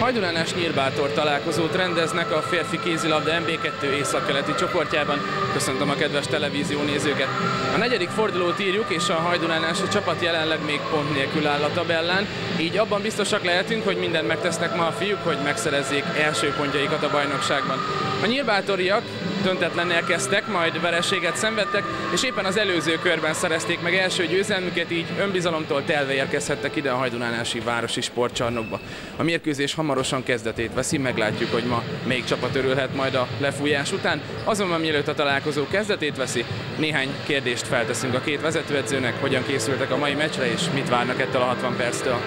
Hajdunánás Nyírbátor találkozót rendeznek a férfi kézilabda MB2 északkeleti csoportjában. Köszöntöm a kedves televízió nézőket! A negyedik fordulót írjuk, és a hajdunánási csapat jelenleg még pont nélkül áll a tabellán, így abban biztosak lehetünk, hogy mindent megtesznek ma a fiúk, hogy megszerezzék első pontjaikat a bajnokságban. A nyírbátoriak döntetlennel kezdtek, majd vereséget szenvedtek, és éppen az előző körben szerezték meg első győzelmüket, így önbizalomtól telve érkezhettek ide a hajdunánási városi sportcsarnokba. A mérkőzés hamarosan kezdetét veszi, meglátjuk, hogy ma melyik csapat örülhet majd a lefújás után. Azonban mielőtt a találkozó kezdetét veszi, néhány kérdést felteszünk a két vezetőedzőnek, hogyan készültek a mai meccsre, és mit várnak ettől a 60 perctől.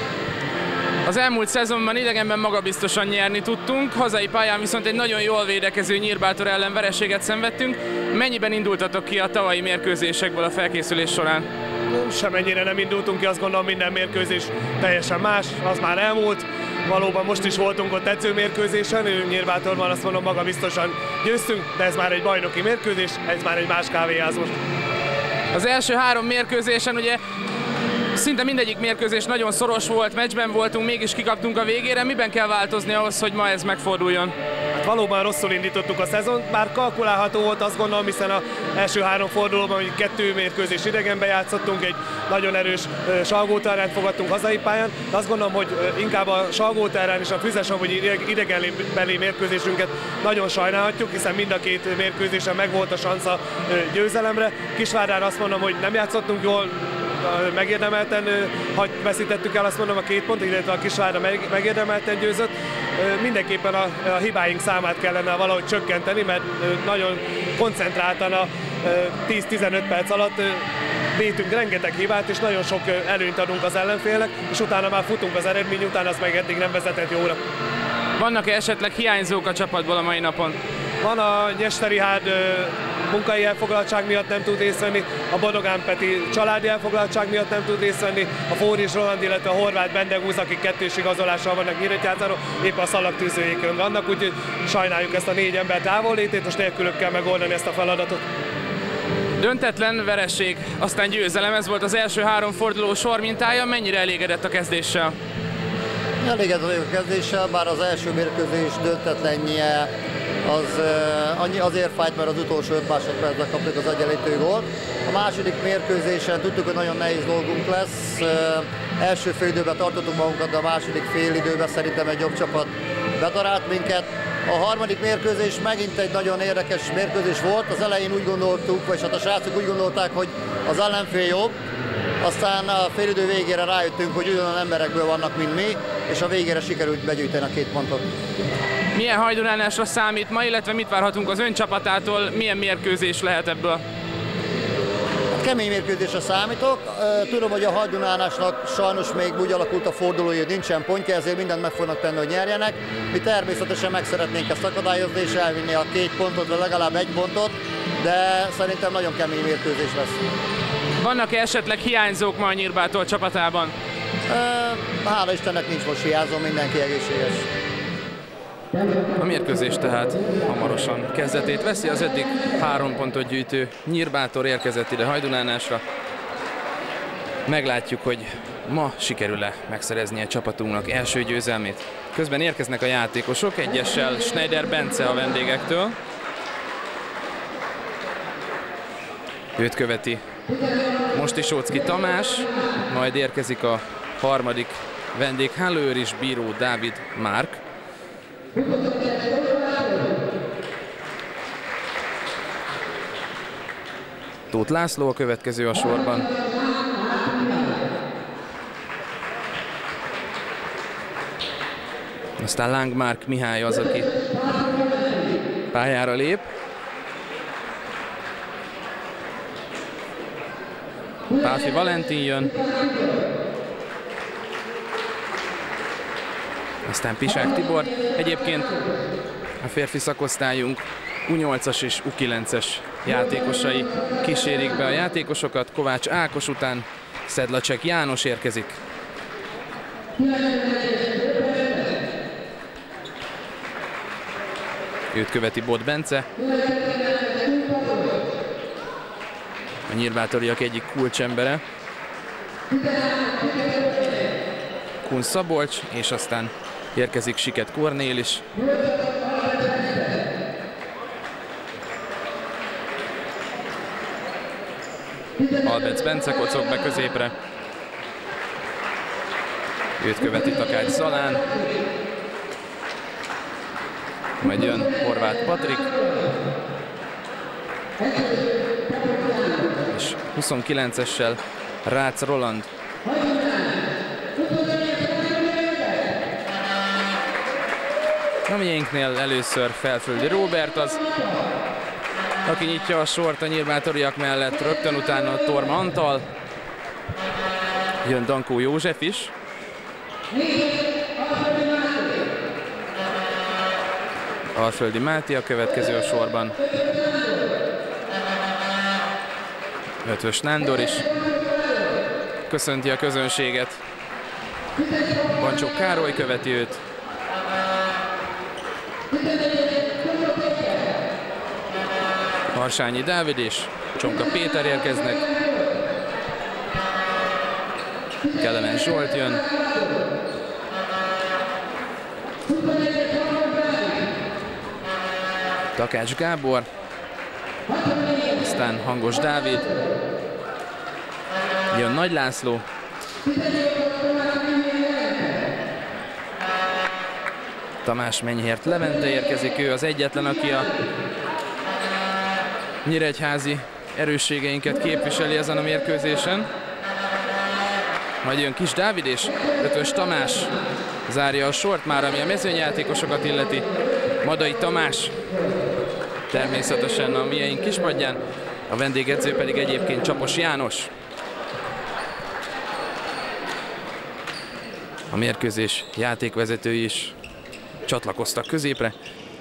Az elmúlt szezonban idegenben magabiztosan nyerni tudtunk, hazai pályán viszont egy nagyon jól védekező Nyírbátor ellen vereséget szenvedtünk. Mennyiben indultatok ki a tavalyi mérkőzésekből a felkészülés során? Semennyire nem indultunk ki, azt gondolom minden mérkőzés teljesen más, az már elmúlt. Valóban most is voltunk ott edzőmérkőzésen, Nyírbátorban azt mondom magabiztosan győztünk, de ez már egy bajnoki mérkőzés, ez már egy más kávéház most. Az első három mérkőzésen ugye szinte mindegyik mérkőzés nagyon szoros volt, meccsben voltunk, mégis kikaptunk a végére. Miben kell változni ahhoz, hogy ma ez megforduljon? Hát valóban rosszul indítottuk a szezont, már kalkulálható volt, azt gondolom, hiszen az első három fordulóban, hogy 2 mérkőzés idegenben játszottunk, egy nagyon erős Salgóterrent fogadtunk hazai pályán, de azt gondolom, hogy inkább a Salgóterren és a Füzesabonyi idegenbeli mérkőzésünket nagyon sajnálhatjuk, hiszen mind a két mérkőzésen megvolt a sansza győzelemre. Kisvárdára azt mondom, hogy nem játszottunk jól, megérdemelten veszítettük el, azt mondom, a 2 pontot, illetve a Kisvárda megérdemelten győzött. Mindenképpen a hibáink számát kellene valahogy csökkenteni, mert nagyon koncentráltan a 10-15 perc alatt vétünk rengeteg hibát, és nagyon sok előnyt adunk az ellenfélnek, és utána már futunk az eredmény után, az meg eddig nem vezetett jóra. Vannak-e esetleg hiányzók a csapatból a mai napon? Van a Nyesterihád munkai elfoglaltság miatt nem tud részt venni, a Bodogán Peti családi elfoglaltság miatt nem tud részt venni, a Fóris Roland, illetve a Horváth Bendegúz, akik kettős igazolással vannak Nyíregyházáról, épp a szalagtűzőjékön vannak, úgyhogy sajnáljuk ezt a 4 ember távollétét, most nélkülük kell megoldani ezt a feladatot. Döntetlen vereség, aztán győzelem, ez volt az első 3 forduló sormintája, mennyire elégedett a kezdéssel? Elégedett vagyok a kezdéssel, bár az első mérkőzés döntetlenje az azért fájt, mert az utolsó 5 másodpercben kaptuk az egyenlítő gólt. A második mérkőzésen tudtuk, hogy nagyon nehéz dolgunk lesz. Első fél időben tartottuk magunkat, de a második fél időben szerintem egy jobb csapat bedarált minket. A harmadik mérkőzés megint egy nagyon érdekes mérkőzés volt. Az elején úgy gondoltuk, vagy hát a srácok úgy gondolták, hogy az ellenfél jobb. Aztán a félidő végére rájöttünk, hogy ugyanolyan emberekből vannak, mint mi, és a végére sikerült begyűjteni a 2 pontot. Milyen hajdunánásra számít ma, illetve mit várhatunk az ön csapatától, milyen mérkőzés lehet ebből? Kemény mérkőzésre számítok. Tudom, hogy a hajdunánásnak sajnos még úgy alakult a fordulója, hogy nincsen pontja, ezért mindent meg fognak tenni, hogy nyerjenek. Mi természetesen meg szeretnénk ezt akadályozni és elvinni a 2 pontot, vagy legalább 1 pontot, de szerintem nagyon kemény mérkőzés lesz. Vannak-e esetleg hiányzók ma a Nyírbátor csapatában? Hála Istennek nincs most hiányzó, mindenki egészséges. A mérkőzés tehát hamarosan kezdetét veszi, az eddig 3 pontot gyűjtő Nyírbátor érkezett ide hajdunánásra. Meglátjuk, hogy ma sikerül-e megszerezni a csapatunknak első győzelmét. Közben érkeznek a játékosok, egyessel Schneider Bence a vendégektől. Őt követi Mostisóczki Tamás, majd érkezik a harmadik vendég, Hallőr és bíró Dávid Márk. Tóth László a következő a sorban. Aztán Lángmárk Mihály az, aki pályára lép. Pálfi Valentin jön. Aztán Pisák Tibor. Egyébként a férfi szakosztályunk U8-as és U9-es játékosai kísérik be a játékosokat. Kovács Ákos után Szedlacsek János érkezik. Őt követi Bot Bence. A nyírbátoriak egyik kulcsembere. Kun Szabolcs, és aztán Érkezik Siket Kornél is. Albec Bence kocog be középre. Őt követi Takács Zalán. Majd jön Horváth Patrik. És 29-essel Rácz Roland. A miénknél először Felföldi Róbert az, aki nyitja a sort a nyírbátoriak mellett, rögtön utána Torma Antal. Jön Dankó József is. Alföldi Máté a következő a sorban. Ötvös Nándor is köszönti a közönséget. Bancsó Károly követi őt. Harsányi Dávid és Csonka Péter érkeznek. Kelemen Zsolt jön. Takács Gábor. Aztán Hangos Dávid. Jön Nagy László. Tamás Menyhért Levente érkezik, ő az egyetlen, aki a nyíregyházi erősségeinket képviseli ezen a mérkőzésen. Majd jön Kis Dávid és Ötvös Tamás zárja a sort már, ami a mezőnyjátékosokat illeti. Madai Tamás természetesen a mieink kispadján, a vendégedző pedig egyébként Csapos János. A mérkőzés játékvezetői is csatlakoztak középre.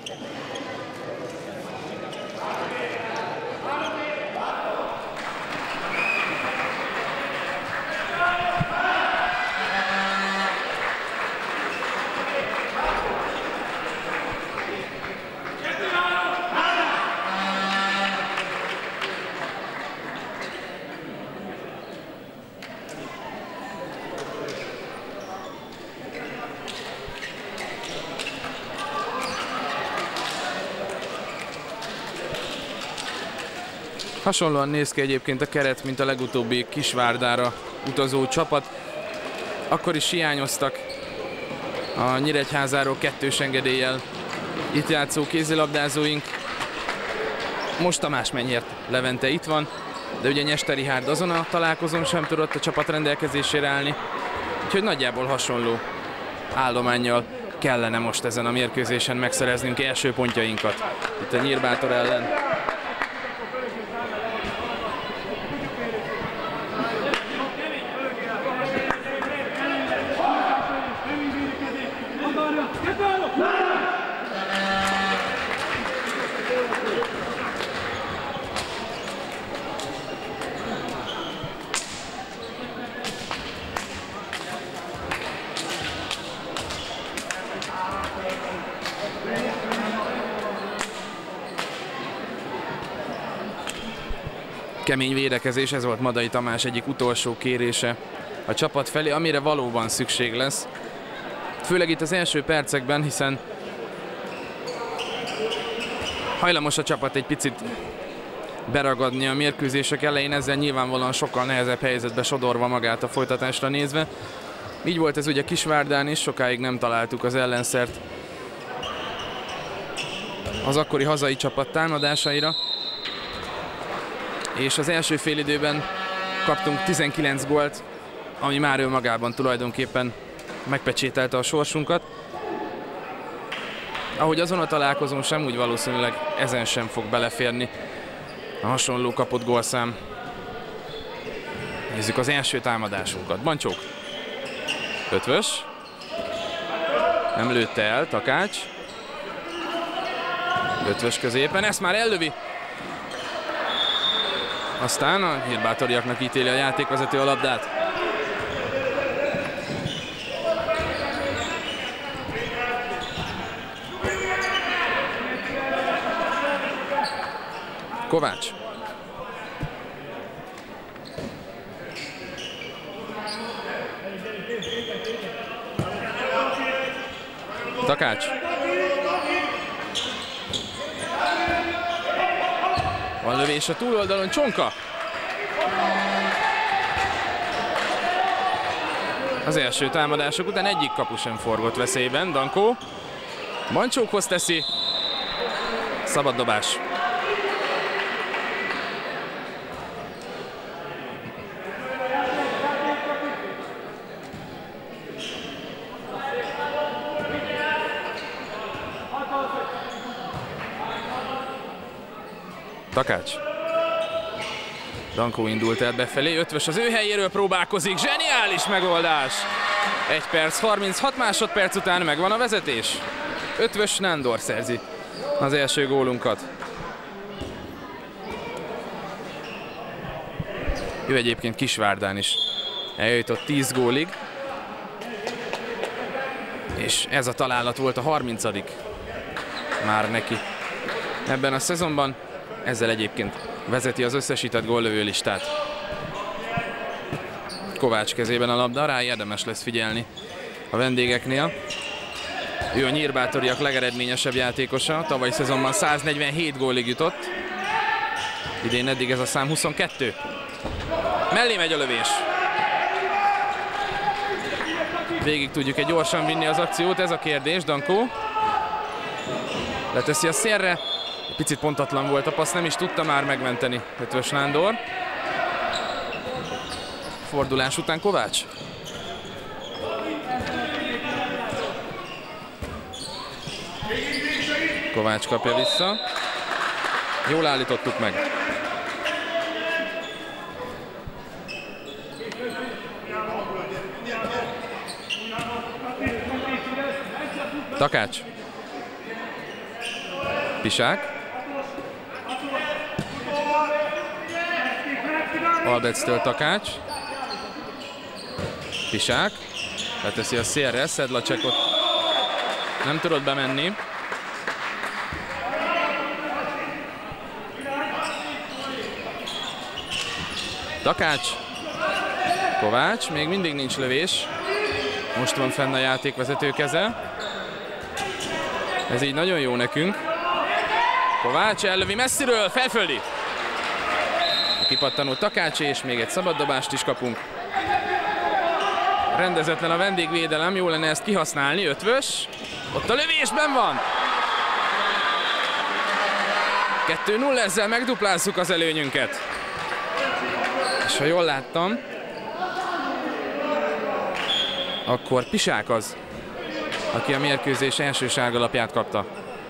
Hasonlóan néz ki egyébként a keret, mint a legutóbbi Kisvárdára utazó csapat. Akkor is hiányoztak a Nyíregyházáról kettős engedéllyel itt játszó kézilabdázóink. Most Tamás Menyhért Levente itt van, de ugye Nyester Rihárd azon a találkozón sem tudott a csapat rendelkezésére állni. Úgyhogy nagyjából hasonló állománnyal kellene most ezen a mérkőzésen megszereznünk első pontjainkat itt a Nyírbátor ellen. Kemény védekezés, ez volt Madai Tamás egyik utolsó kérése a csapat felé, amire valóban szükség lesz. Főleg itt az első percekben, hiszen hajlamos a csapat egy picit beragadni a mérkőzések elején, ezzel nyilvánvalóan sokkal nehezebb helyzetbe sodorva magát a folytatásra nézve. Így volt ez ugye Kisvárdán is, sokáig nem találtuk az ellenszert az akkori hazai csapat támadásaira. És az első félidőben kaptunk 19 gólt, ami már önmagában tulajdonképpen megpecsételte a sorsunkat. Ahogy azon a találkozón sem, úgy valószínűleg ezen sem fog beleférni a hasonló kapott gólszám. Nézzük az első támadásunkat. Bancsók. Ötvös. Nem lőtte el, Takács. Ötvös középen, ezt már ellövi. Aztán a nyírbátoriaknak ítéli a játékvezető a labdát. Kovács. Takács. Van lövés a túloldalon, Csonka. Az első támadások után egyik kapu sem forgott veszélyben. Dankó Bancsókhoz teszi. Szabad dobás. Takács. Dankó indult el befelé, Ötvös az ő helyéről próbálkozik, zseniális megoldás! 1 perc, 36 másodperc után megvan a vezetés. Ötvös Nándor szerzi az első gólunkat. Ő egyébként Kisvárdán is eljutott 10 gólig. És ez a találat volt a 30. már neki ebben a szezonban. Ezzel egyébként vezeti az összesített góllövő listát. Kovács kezében a labda, rá érdemes lesz figyelni a vendégeknél. Ő a nyírbátoriak legeredményesebb játékosa, tavaly szezonban 147 gólig jutott. Idén eddig ez a szám 22. Mellé megy a lövés. Végig tudjuk-e gyorsan vinni az akciót, ez a kérdés. Dankó leteszi a szélre. Picit pontatlan volt a passz, nem is tudta már megmenteni Ötvös Nándor. Fordulás után Kovács. Kovács kapja vissza. Jól állítottuk meg. Takács. Pisák. Albectől Takács. Pisák. Leteszi a szélre, Szedlacsekot nem tudott bemenni. Takács. Kovács, még mindig nincs lövés. Most van fenn a játékvezető keze. Ez így nagyon jó nekünk. Kovács ellövi messziről, felföldi. A kipattanó Takácsé, és még egy szabaddobást is kapunk. Rendezetlen a vendégvédelem, jó lenne ezt kihasználni. Ötvös, ott a lövésben van. 2-0, ezzel megduplázzuk az előnyünket. És ha jól láttam, akkor Pisák az, aki a mérkőzés első sárgalapját kapta.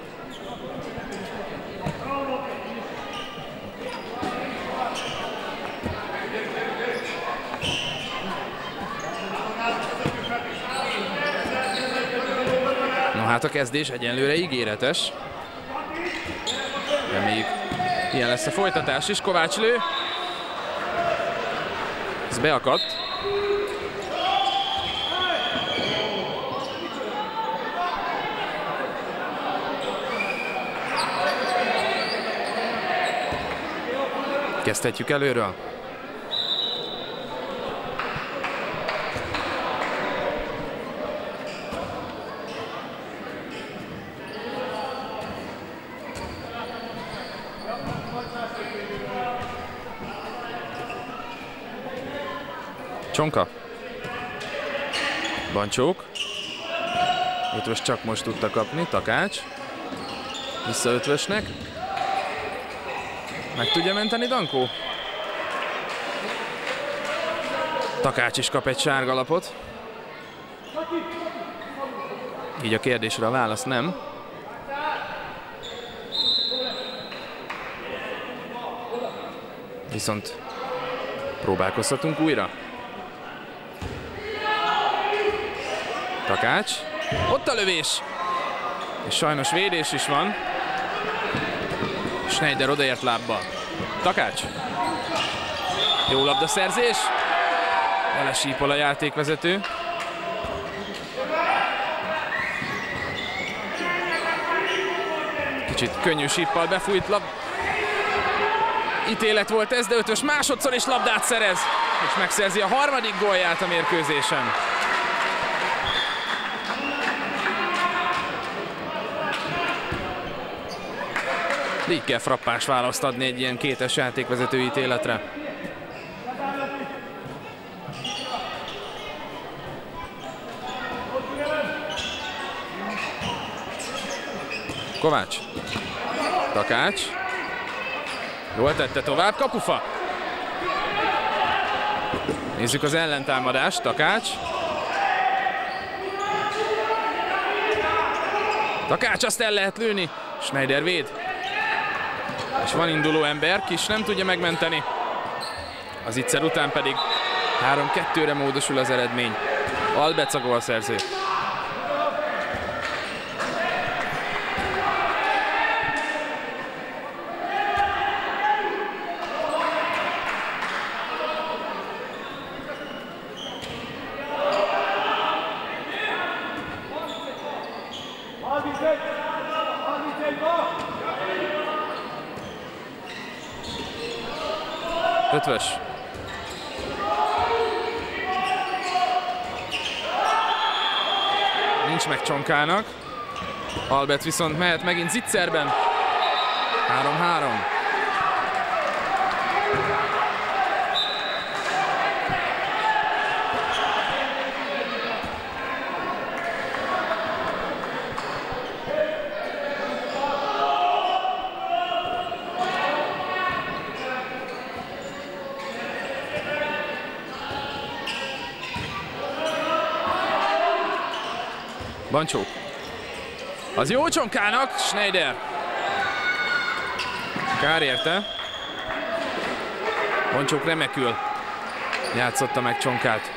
No hát a kezdés egyenlőre ígéretes. Reméljük, ilyen lesz a folytatás is. Kovács lő. Ez beakadt. Kezdhetjük előről. Csonka. Bancsók. Ötvös csak most tudta kapni. Takács. Vissza Ötvösnek. Meg tudja menteni Dankó? Takács is kap egy sárgalapot. Így a kérdésre a válasz nem. Viszont próbálkozhatunk újra. Takács. Ott a lövés. És sajnos védés is van. Schneider odaért lábbal. Takács. Jó labdaszerzés. Elesípol a játékvezető. Kicsit könnyű síppal befújt ítélet volt ez, de Ötvös másodszor is labdát szerez, és megszerzi a harmadik gólját a mérkőzésen. Így kell frappás választ adni egy ilyen kétes játékvezető ítéletre. Kovács. Takács. Jól tette tovább, kapufa. Nézzük az ellentámadást, Takács. Takács, azt el lehet lőni. Schneider véd. És van induló ember, Kis nem tudja megmenteni. Az Itzer után pedig 3-2-re módosul az eredmény. Albec a gólszerző. Ötvös. Nincs meg Csonkának. Albert viszont mehet megint Zitzerben. 3-3. Bancsó. Az jó Csonkának, Schneider. Kár érte. Bancsók remekül játszotta meg Csonkát.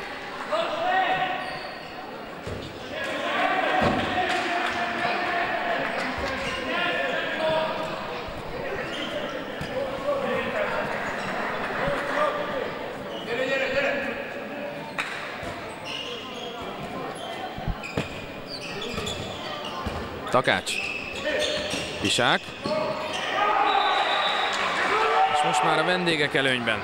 Takács. Pisák. És most már a vendégek előnyben.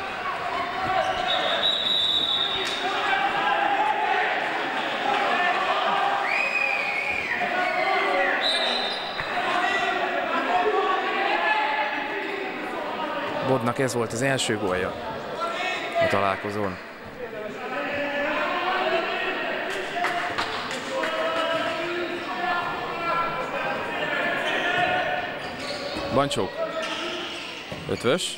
Bodnak ez volt az első gólja a találkozón. Bancsók. Ötvös.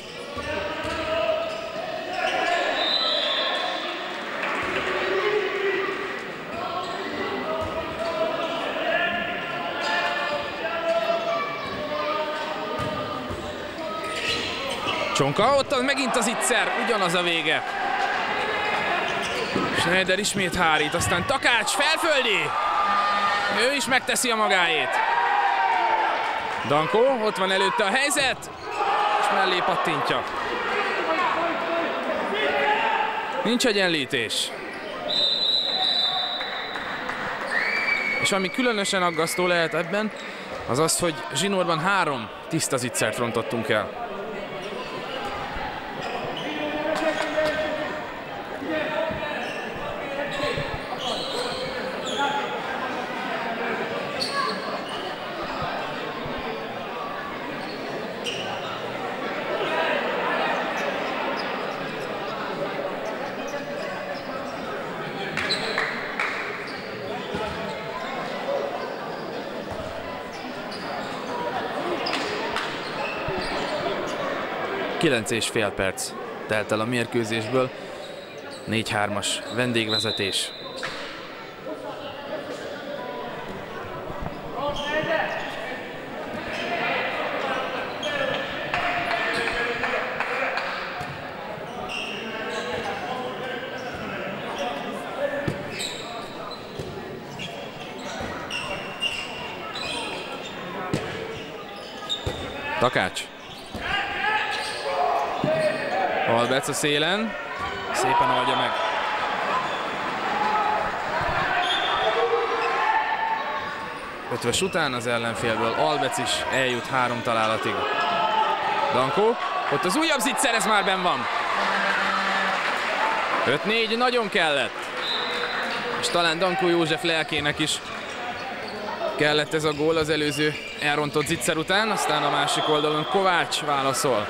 Csonka, ott megint az Itzer, ugyanaz a vége. Schneider ismét hárít, aztán Takács felföldi. Ő is megteszi a magáét. Danko, ott van előtte a helyzet, és mellé pattintja. Nincs egyenlítés. És ami különösen aggasztó lehet ebben, az az, hogy zsinórban 3 tiszta Zitzert rontottunk el. Kilenc és fél perc telt el a mérkőzésből, 4-3-as vendégvezetés. Takács. Albec a szélen, szépen oldja meg. Ötvös után az ellenfélből Albec is eljut 3 találatig. Danko, ott az újabb Zitzer, ez már benn van. 5-4 nagyon kellett. És talán Danko József lelkének is Kellett ez a gól az előző elrontott zicser után, aztán a másik oldalon Kovács válaszol.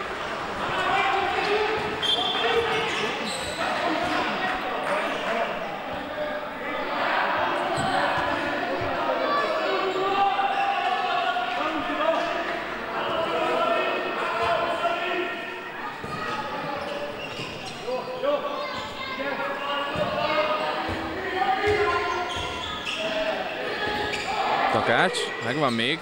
Takács, megvan még.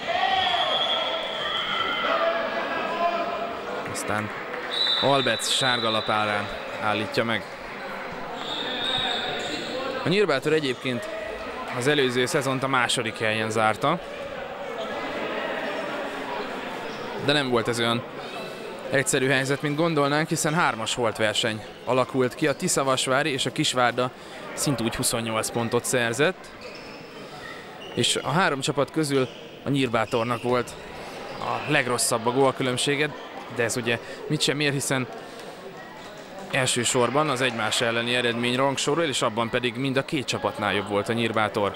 Aztán Albec sárgalapárán állítja meg. A Nyírbátor egyébként az előző szezont a második helyen zárta. De nem volt ez olyan egyszerű helyzet, mint gondolnánk, hiszen 3-as volt verseny alakult ki. A Tiszavasvári és a Kisvárda szintúgy 28 pontot szerzett. És a 3 csapat közül a Nyírbátornak volt a legrosszabb a gólkülönbsége, de ez ugye mit sem ér, hiszen elsősorban az egymás elleni eredmény rangsorol, és abban pedig mind a 2 csapatnál jobb volt a Nyírbátor.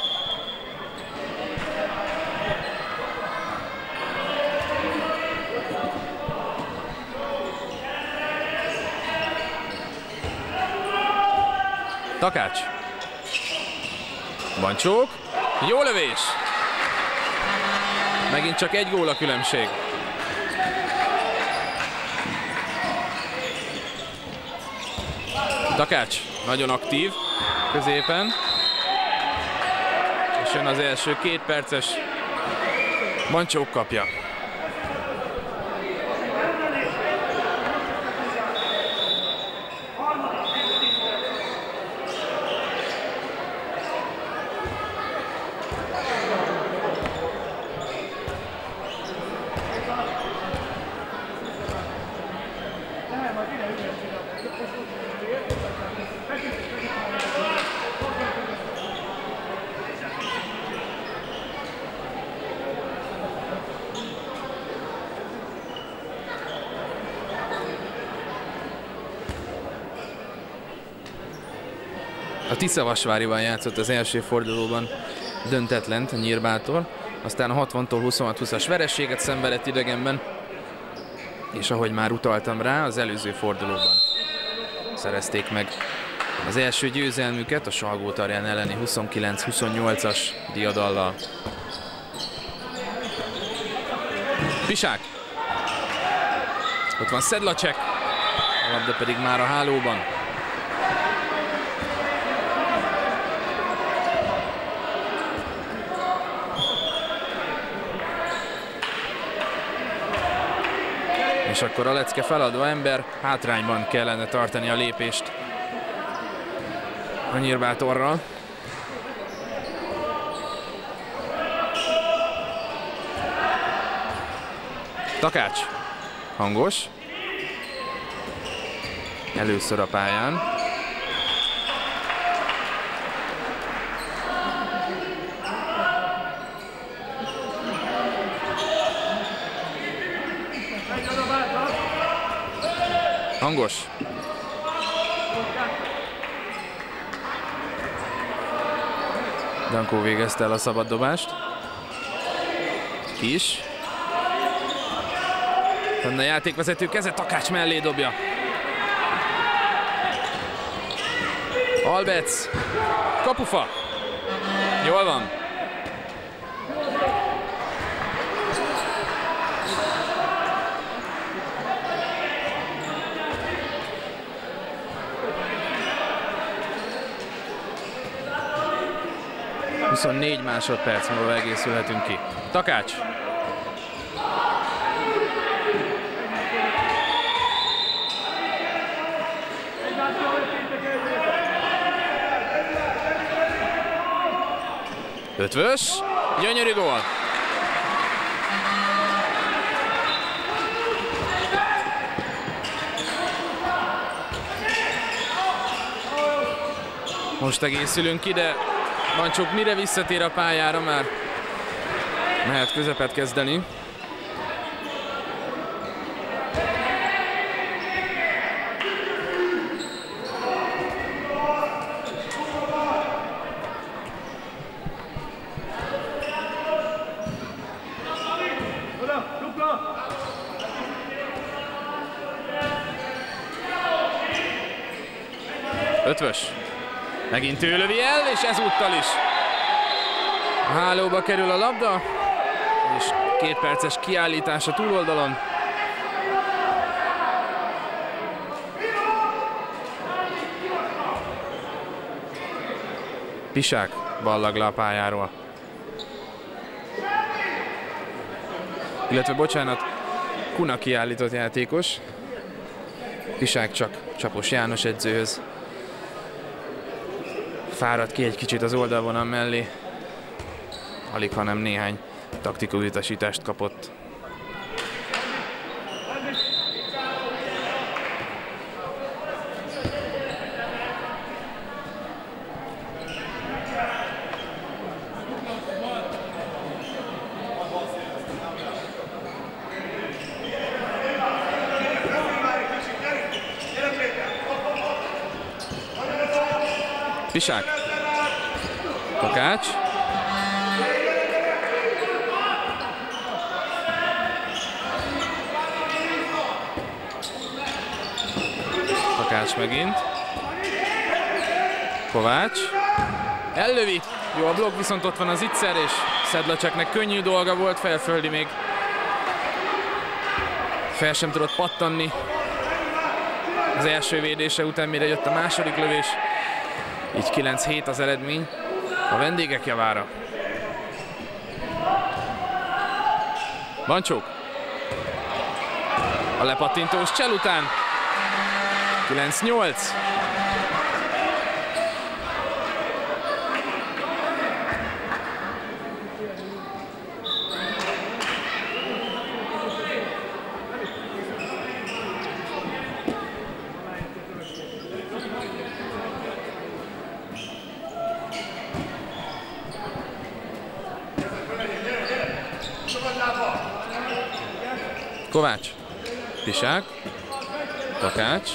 Takács. Bancsók. Jó lövés! Megint csak 1 gól a különbség. Takács nagyon aktív középen. És jön az első 2 perces. Bancsók kapja. A Tiszavasvárival játszott az első fordulóban döntetlent a Nyírbátor, aztán a 60-tól 26-20-as vereséget szenvedett idegenben, és ahogy már utaltam rá, az előző fordulóban szerezték meg az első győzelmüket a Salgótarján elleni 29-28-as diadallal. Pisák! Ott van Szedlacsek, a labda pedig már a hálóban. És akkor a lecke feladva ember, hátrányban kellene tartani a lépést a Nyírbátorral. Takács, hangos, először a pályán. Hangos. Dankó végezte el a szabaddobást. Kis. A játékvezető keze, Takács mellé dobja. Albec. Kapufa. Jól van. ...24 másodperc múlva egészülhetünk ki. Takács. Ötvös. Gyönyörű gól. Most egészülünk ki, de Bancsók mire visszatér a pályára, már mehet közepet kezdeni. Ötvös. Megint ő lövi el, és ezúttal is. A hálóba kerül a labda, és 2 perces kiállítás a túloldalon. Pisák ballag le a pályáról. Illetve bocsánat, Kuna kiállított játékos. Pisák csak Csapos János edzőhöz. Fáradt ki egy kicsit az oldalvonal mellé. Alig, hanem néhány taktikai utasítást kapott. Pisák. Takács. Takács megint. Kovács. Ellövi. Jó a blokk, viszont ott van az Itzer, és Sedlacseknek könnyű dolga volt, Felföldi még fel sem tudott pattanni az első védése után, mire jött a második lövés. Így 9-7 az eredmény a vendégek javára. Bancsók. A lepattintós csel után. 9-8. Kovács. Pisák. Takács.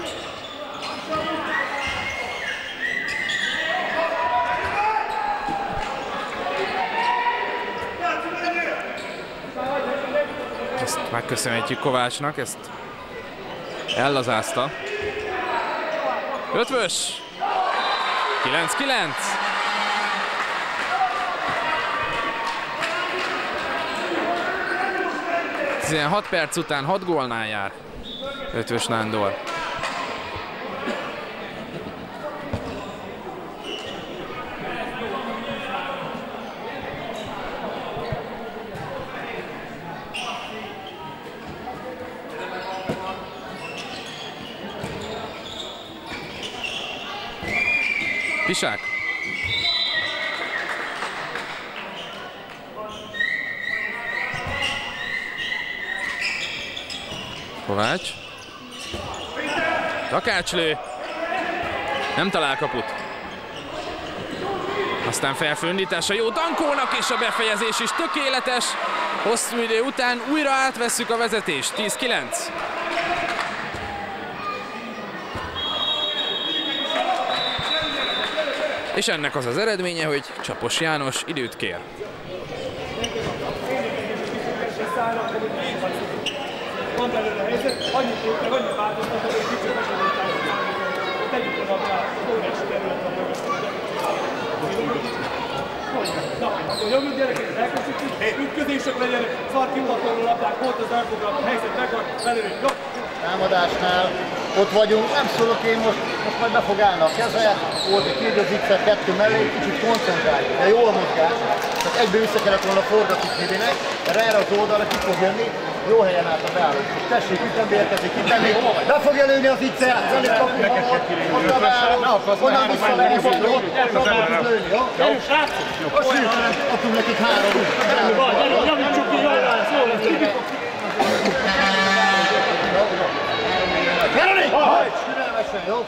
Ezt megköszönhetjük Kovácsnak, ezt ellazázta. Ötvös. 9-9. Ilyen 6 perc után 6 gólnál jár Ötvös Nándor. Pisák. Kovács. Takács lő. Nem talál kaput. Aztán felföndítása jó Dankónak, és a befejezés is tökéletes. Hosszú idő után újra átvesszük a vezetést. 10-9. És ennek az az eredménye, hogy Csapos János időt kér. Van belőle a helyzet, annyi változtatott, hogy kicsit megadották, tegyük a labdát, óriási terület a mögött. Na, akkor jövő gyerekek, elkezdjük, ütközések legyenek, szar kiutatlanul labdák, volt az elfoglalt, a helyzet megvan, belőle, jó? Támadásnál ott vagyunk, nem szólok én most majd be fog állni a keze, volt egy kérdőzikkel 2 mellé, kicsit koncentráljuk, de jól mozgás, csak egybe vissza kellett volna forgatni Kivinek, erre az oldalra ki fog jönni, jó helyen állt a beálló. Tessék, ütembe érkezik, ütembe, be fogja lőni az Itzer, elég kapni magad, ott a beálló, onnan vissza lehet, ott tud lőni, jó? Jó, srácok! Most adtunk nekik 3. Javítsuk ki, jól lesz, jól lesz! Geroni! Hajts! Türelmesen, jó?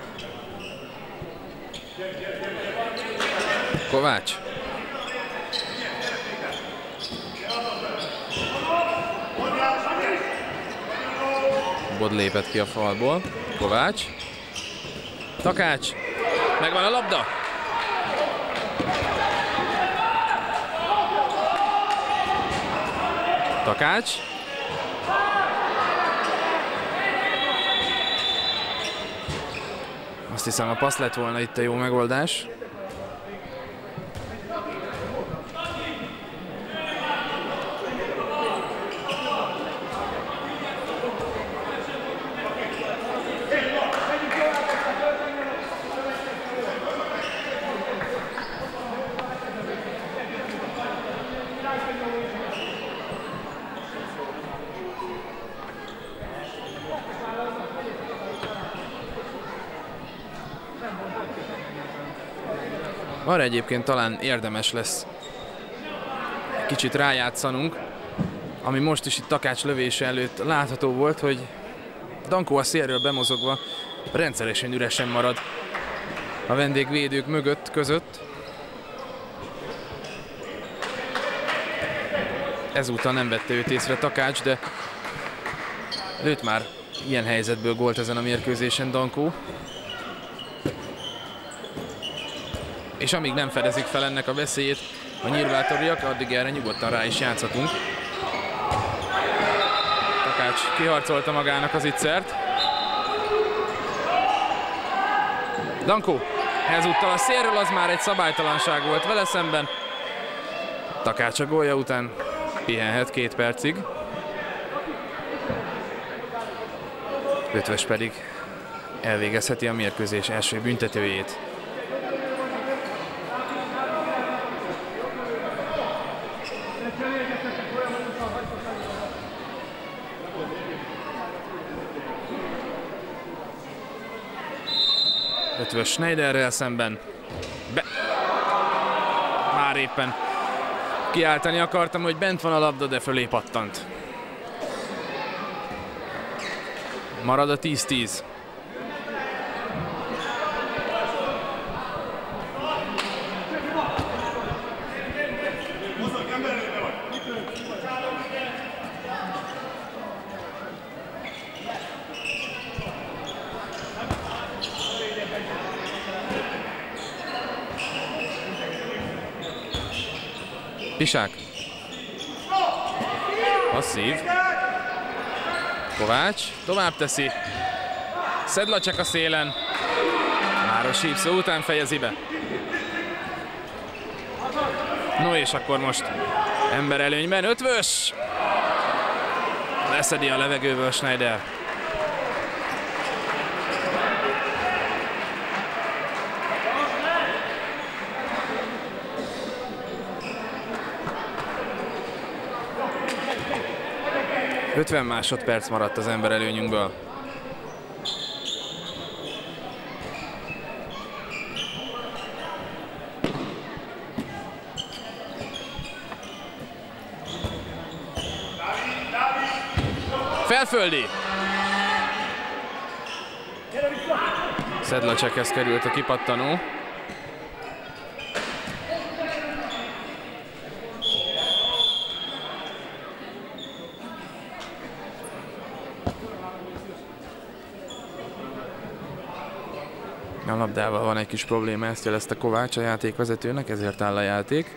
Kovács. Bod lépett ki a falból. Kovács. Takács. Megvan a labda. Takács. Azt hiszem, a passz lett volna itt a jó megoldás. Arra egyébként talán érdemes lesz kicsit rájátszanunk, ami most is itt Takács lövése előtt látható volt, hogy Dankó a szélről bemozogva rendszeresen üresen marad a vendégvédők között. Ezúttal nem vette őt észre Takács, de lőtt már ilyen helyzetből gólt ezen a mérkőzésen Dankó. És amíg nem fedezik fel ennek a veszélyét a nyírvátoriak, addig erre nyugodtan rá is játszhatunk. Takács kiharcolta magának az ittszert. Dankó ezúttal a szélről, az már egy szabálytalanság volt vele szemben. Takács a gólja után pihenhet 2 percig. Ötvös pedig elvégezheti a mérkőzés első büntetőjét. Ötvös Schneiderrel szemben. Már éppen kiáltani akartam, hogy bent van a labda, de fölé pattant. Marad a 10-10. Pisák. Passzív. Kovács tovább teszi. Sedlacek a szélen. Máros hívszó után fejezi be. No és akkor most emberelőnyben Ötvös. Leszedi a levegőből Schneider. ...50 másodperc maradt az emberelőnyünkből. Felföldi! Sedlacsekhez került a kipattanó. A labdával van egy kis probléma, ezt jelezte Kovács a játékvezetőnek, ezért áll a játék.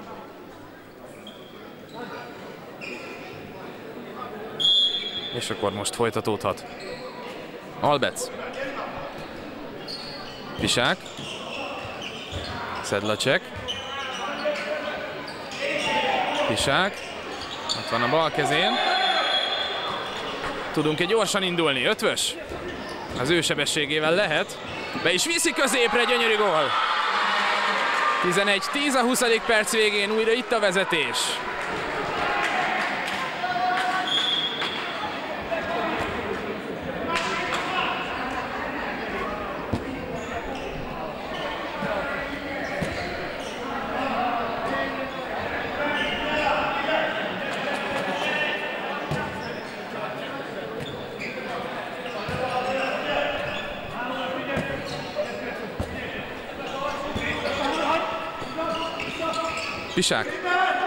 És akkor most folytatódhat. Albec. Pisák. Sedlacek. Pisák. Ott van a bal kezén. Tudunk-e gyorsan indulni? Ötvös. Az ő sebességével lehet. Be is viszi középre, gyönyörű gól. 11-10 a 20. perc végén, újra itt a vezetés. Pisák.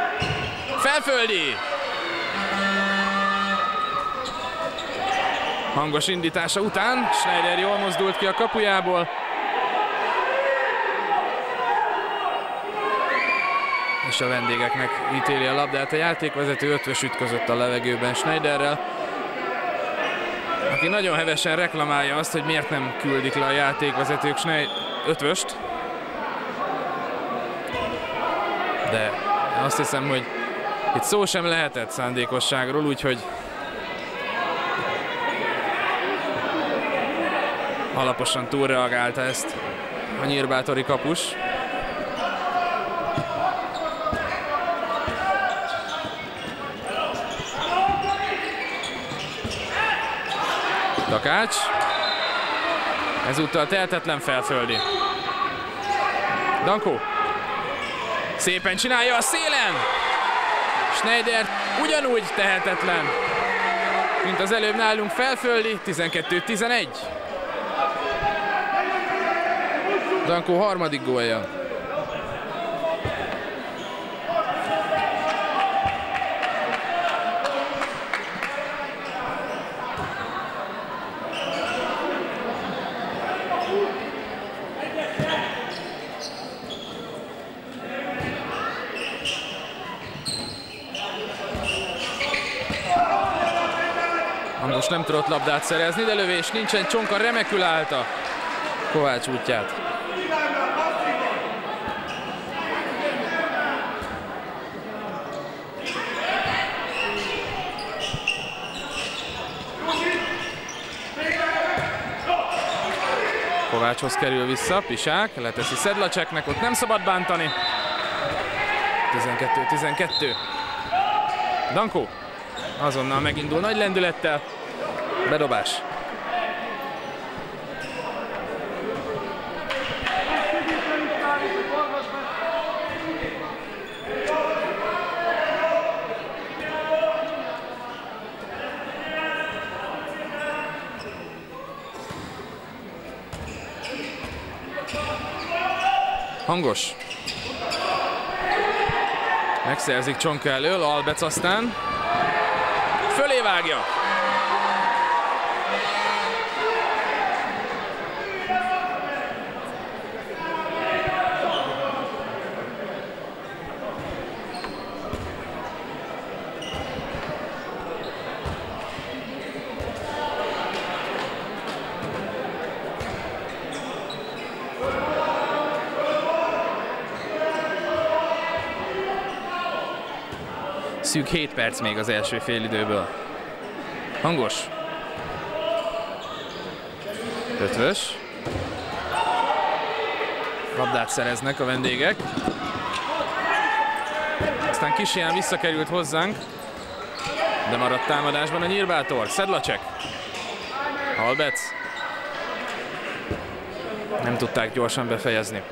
Felföldi! Hangos indítása után Schneider jól mozdult ki a kapujából. És a vendégeknek ítéli a labdát. A játékvezető ötvös ütközött a levegőben Schneiderrel, aki nagyon hevesen reklamálja azt, hogy miért nem küldik le a játékvezetők ötvöst. De azt hiszem, hogy itt szó sem lehetett szándékosságról, úgyhogy alaposan túlreagálta ezt a nyírbátori kapus. Takács. Ezúttal tehetetlen felföldi. Danko. Szépen csinálja a szélen. Schneider ugyanúgy tehetetlen, mint az előbb nálunk felföldi. 12-11. Danko harmadik gólja. Hangos nem tudott labdát szerezni, de lövés nincsen, Csonka remekül állta Kovács útját. Kovácshoz kerül vissza, Pisák, leteszi Sedlacseknek, ott nem szabad bántani. 12-12. Danko azonnal megindul nagy lendülettel. Bedobás. Hangos. Megszerzik Csonka elől, Albec aztán fölé vágja. Szűk 7 perc még az első félidőből. Hangos. Ötvös. Labdát szereznek a vendégek. Aztán Kisián visszakerült hozzánk, de maradt támadásban a nyírbátor. Sedlacek. Albec. Nem tudták gyorsan befejezni.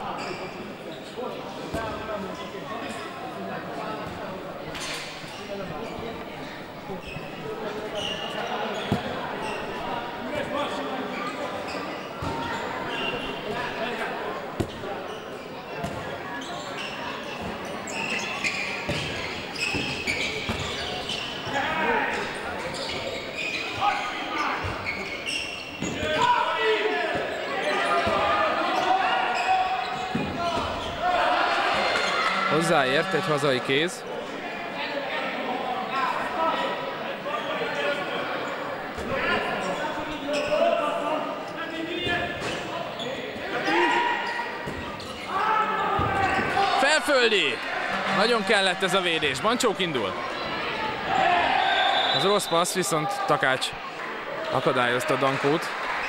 Hozzáért egy hazai kéz. Felföldi! Nagyon kellett ez a védés. Bancsók indul. Az rossz passz, viszont Takács akadályozta Dankót.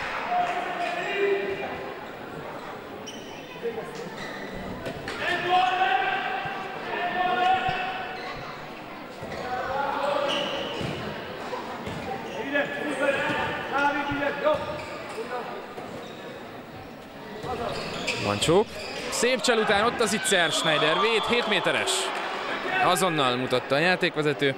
Bancsók. Szép csel után ott az Itzer, Schneider véd, 7 méteres. Azonnal mutatta a játékvezető.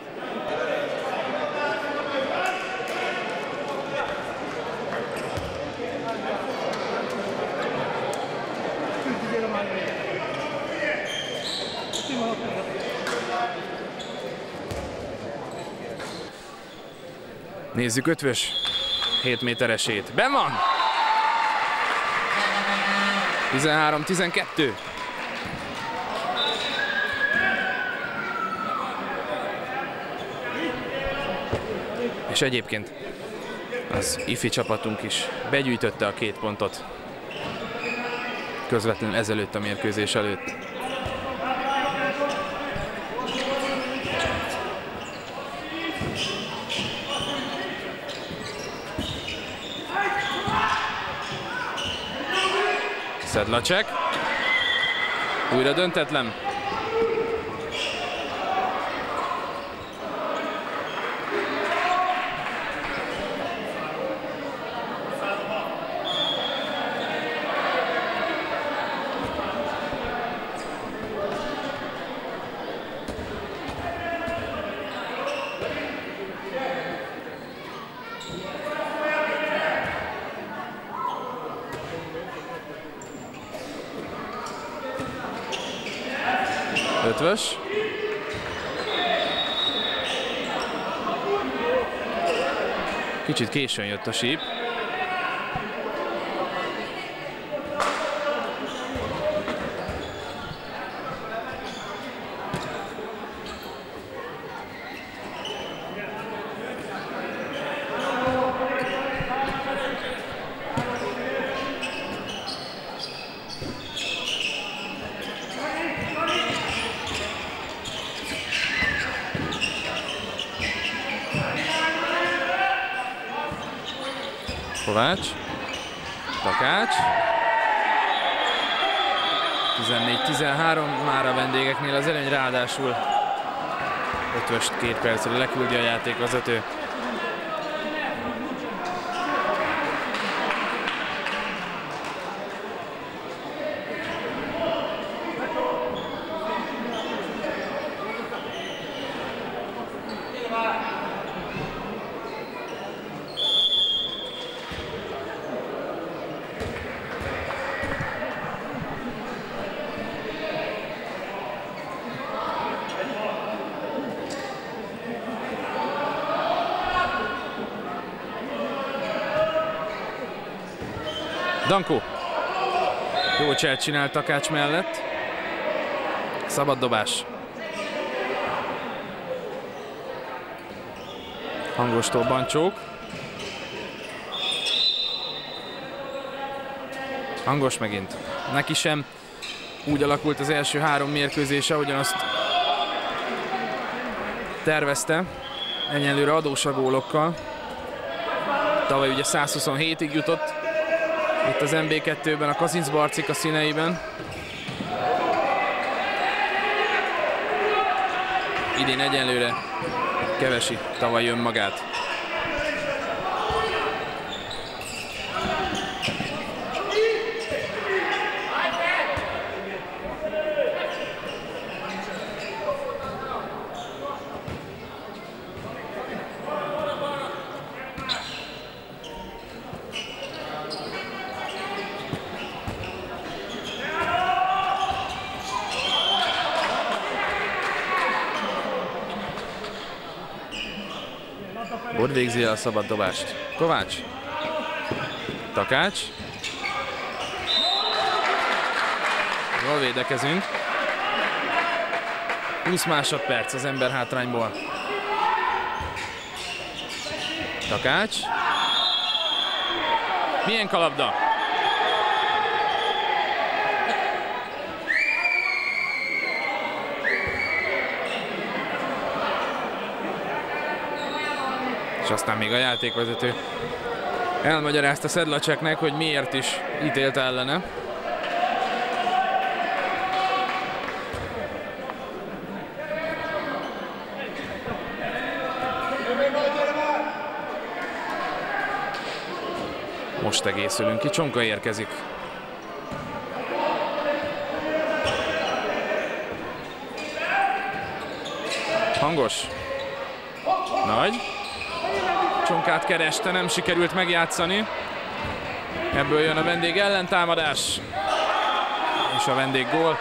Nézzük, ötvös. 7 méteresét. Ben van! 13-12. És egyébként az ifi csapatunk is begyűjtötte a 2 pontot közvetlenül ezelőtt a mérkőzés előtt. Sedlacek. Újra döntetlen. Ötvös. Kicsit későn jött a síp. Kovács, Takács, 14-13, már a vendégeknél az előny, ráadásul Ötvöst 2 percre leküldi a játékvezető. Dankó. Jó cselt csinált Takács mellett. Szabad dobás. Hangostól Bancsók. Hangos megint. Neki sem úgy alakult az első 3 mérkőzése, ahogyan azt tervezte. Egyelőre adós a gólokkal. Tavaly ugye 127-ig jutott itt az MB2-ben, a Kazincbarcika színeiben. Idén egyenlőre kevesi tavaly jön magát. Bord végzi el a szabad dobást. Kovács. Takács. Jól védekezünk. 20 másodperc az ember hátrányból. Takács. Milyen kalapda? És aztán még a játékvezető elmagyarázta Sedlacseknek, hogy miért is ítélt ellene. Most egészülünk ki, Csonka érkezik. Hangos. Nagy. Csonkát kereste, nem sikerült megjátszani. Ebből jön a vendég ellentámadás. És a vendég gól.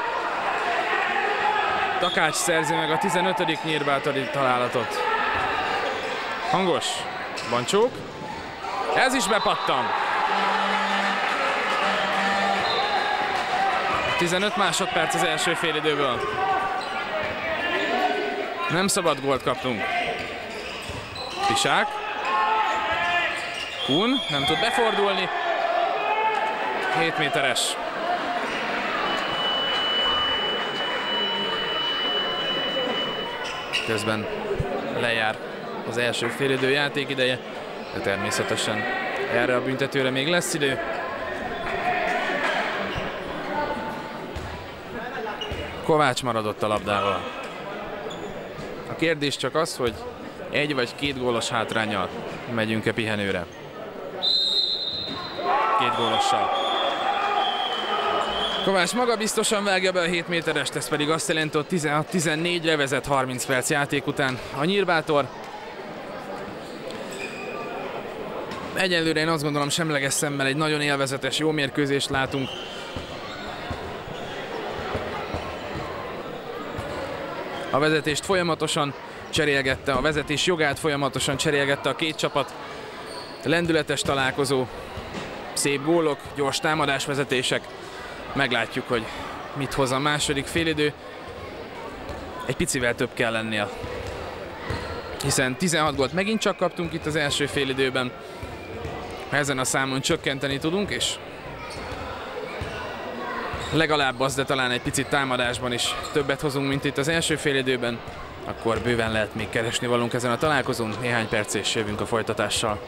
Takács szerzi meg a 15. nyírbátori találatot. Hangos. Bancsók. Ez is bepattan. 15 másodperc az első félidőből. Nem szabad gólt kaptunk. Pisák. Kun nem tud befordulni. 7 méteres. Közben lejár az első félidő játékideje, de természetesen erre a büntetőre még lesz idő. Kovács maradott a labdával. A kérdés csak az, hogy 1 vagy 2 gólos hátránnyal megyünk-e pihenőre. 2 gólossal. Kovács magabiztosan vágja be a 7 méterest, ez pedig azt jelenti, hogy 16-14-re vezet 30 perc játék után a Nyírbátor. Egyelőre én azt gondolom, semleges szemmel egy nagyon élvezetes, jó mérkőzést látunk. A vezetést folyamatosan cserélgette, a vezetés jogát folyamatosan cserélgette a két csapat. Lendületes találkozó, szép gólok, gyors támadásvezetések. Meglátjuk, hogy mit hoz a második félidő. Egy picivel több kell lennie. Hiszen 16 gólt megint csak kaptunk itt az első félidőben. Ha ezen a számon csökkenteni tudunk, és legalább az, de talán egy picit támadásban is többet hozunk, mint itt az első félidőben, akkor bőven lehet még keresni valunk ezen a találkozón. Néhány perc és jövünk a folytatással.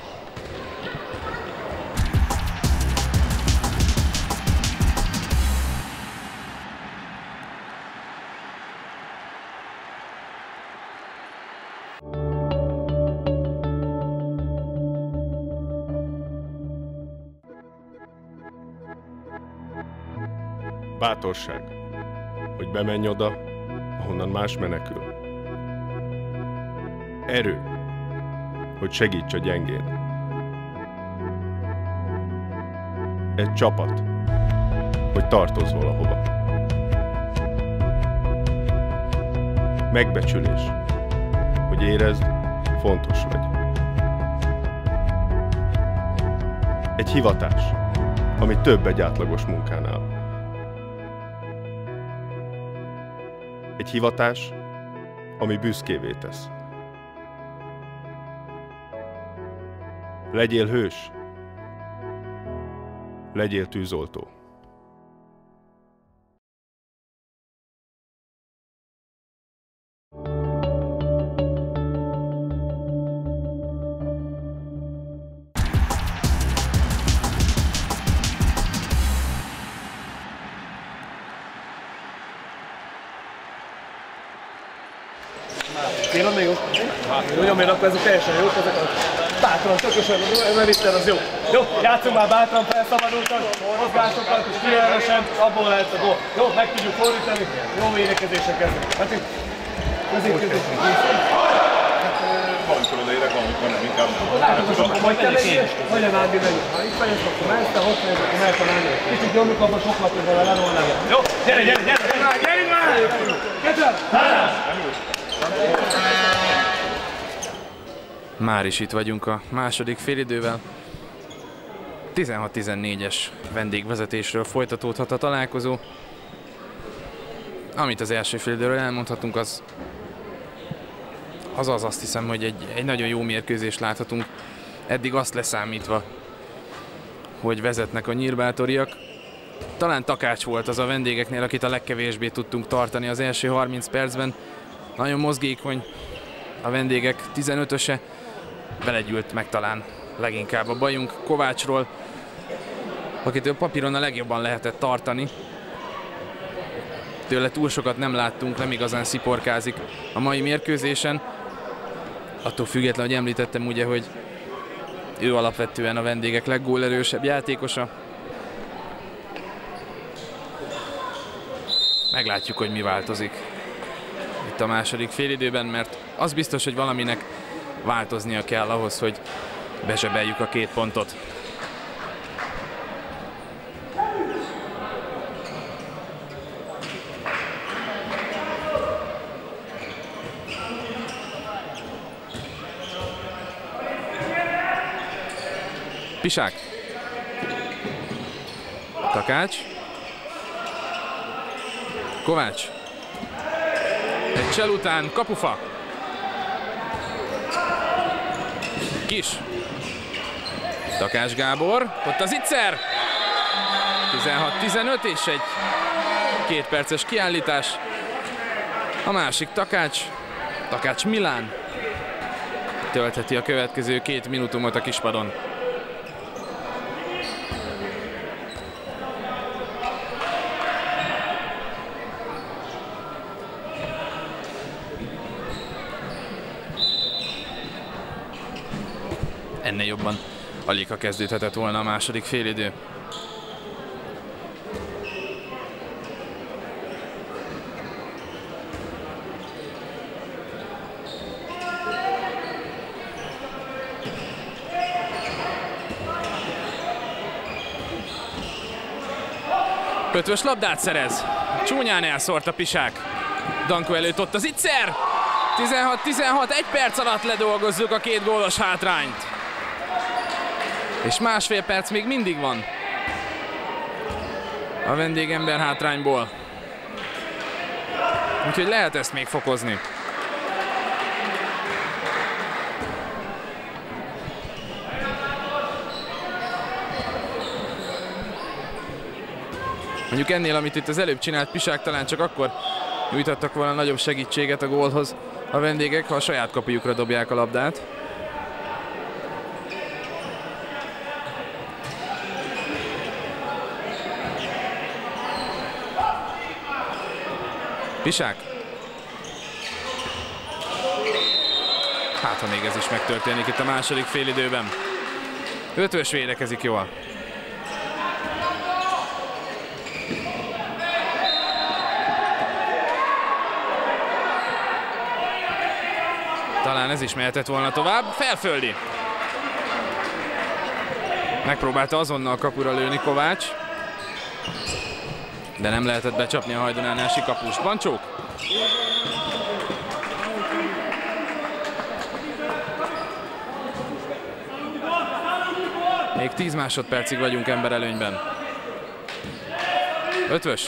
Bátorság, hogy bemenj oda, ahonnan más menekül. Erő, hogy segíts a gyengén. Egy csapat, hogy tartozz valahova. Megbecsülés, hogy érezd, fontos vagy. Egy hivatás, ami több egy átlagos munkánál. Egy hivatás, ami büszkévé tesz. Legyél hős, legyél tűzoltó. Nyilván még jó? Jó, mert akkor ezek teljesen jók, ezek a bátran, tökösen, mert itt az jó. Jó, játszunk már bátran, felszabadultan, mozgásokat, és türelmesen, abból lehet a gól. Jó, meg tudjuk fordítani, jó védekezésre kezdünk. Hát itt, közé. Valamikor odaérek, valamikor nem, inkább. Látod, majd te legyél, nagyon átbi megyünk. Ha itt fejezd, akkor mehetsz, ha ott fejezd, akkor mehetsz a lányok. Kicsit nyomjuk, abban sokkal több vele lerolnál. Jó, gyerünk már! Kettőn! Már is itt vagyunk a második félidővel. 16-14-es vendégvezetésről folytatódhat a találkozó. Amit az első félidőről elmondhatunk, az azt hiszem, hogy egy nagyon jó mérkőzést láthatunk. Eddig azt leszámítva, hogy vezetnek a nyírbátoriak. Talán Takács volt az a vendégeknél, akit a legkevésbé tudtunk tartani az első 30 percben. Nagyon mozgékony a vendégek 15-öse, belegyűlt meg talán leginkább a bajunk Kovácsról, akitől papíron a legjobban lehetett tartani. Tőle túl sokat nem láttunk, nem igazán sziporkázik a mai mérkőzésen. Attól függetlenül, hogy említettem ugye, hogy ő alapvetően a vendégek leggólerősebb játékosa. Meglátjuk, hogy mi változik itt a második félidőben, mert az biztos, hogy valaminek változnia kell ahhoz, hogy bezsebeljük a 2 pontot. Pisák. Takács. Kovács. Egy csel után kapufa. Kis. Takács Gábor. Ott az Itzer. 16-15 és egy 2 perces kiállítás. A másik Takács. Takács Milán. Töltheti a következő 2 minutumot a kispadon. Ennél jobban alig ha kezdődhetett volna a második félidő. Ötvös labdát szerez. Csúnyán elszórt a Pisák. Dankó előtt ott az Itzer. 16-16, 1 perc alatt ledolgozzuk a 2 gólos hátrányt. És 1,5 perc még mindig van a vendégember hátrányból. Úgyhogy lehet ezt még fokozni. Mondjuk ennél, amit itt az előbb csinált Pisák, talán csak akkor nyújtottak volna nagyobb segítséget a gólhoz a vendégek, ha a saját kapujukra dobják a labdát. Pisák. Hát, ha még ez is megtörténik itt a második félidőben. Ötvös védekezik jól. Talán ez is mehetett volna tovább. Felföldi. Megpróbálta azonnal kapura lőni Kovács. De nem lehetett becsapni a hajdunánási kapust. Bancsók. Még 10 másodpercig vagyunk emberelőnyben. Ötvös.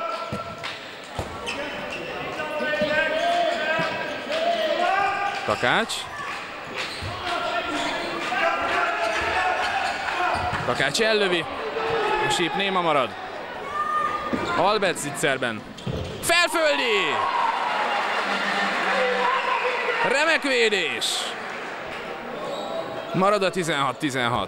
Takács. Takács ellövi. A síp néma marad. Albert Itzerben. Felföldi! Remek védés! Marad a 16-16.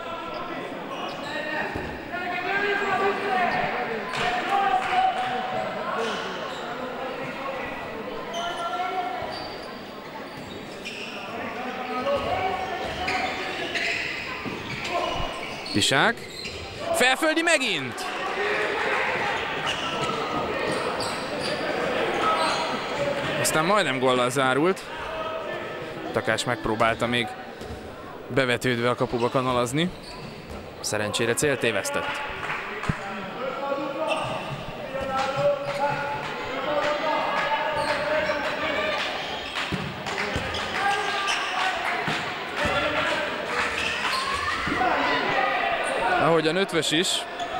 Pisák. Felföldi megint! Aztán majdnem góllal zárult. Takács megpróbálta még bevetődve a kapuba kanalazni. Szerencsére célt tévesztett. Ahogyan Ötvös is.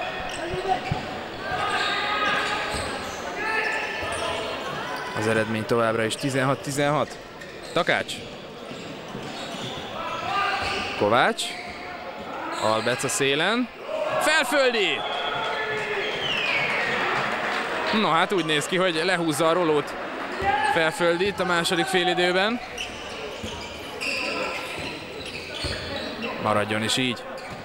Az eredmény továbbra is 16-16. Takács. Kovács. Albec a szélen. Felföldi! No, hát úgy néz ki, hogy lehúzza a rolót Felföldi itt a második félidőben. Maradjon is így.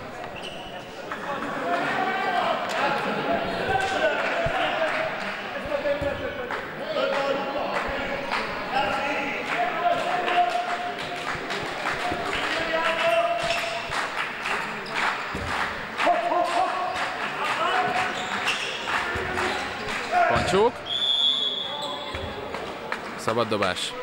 Pancsók. Szabad dobás.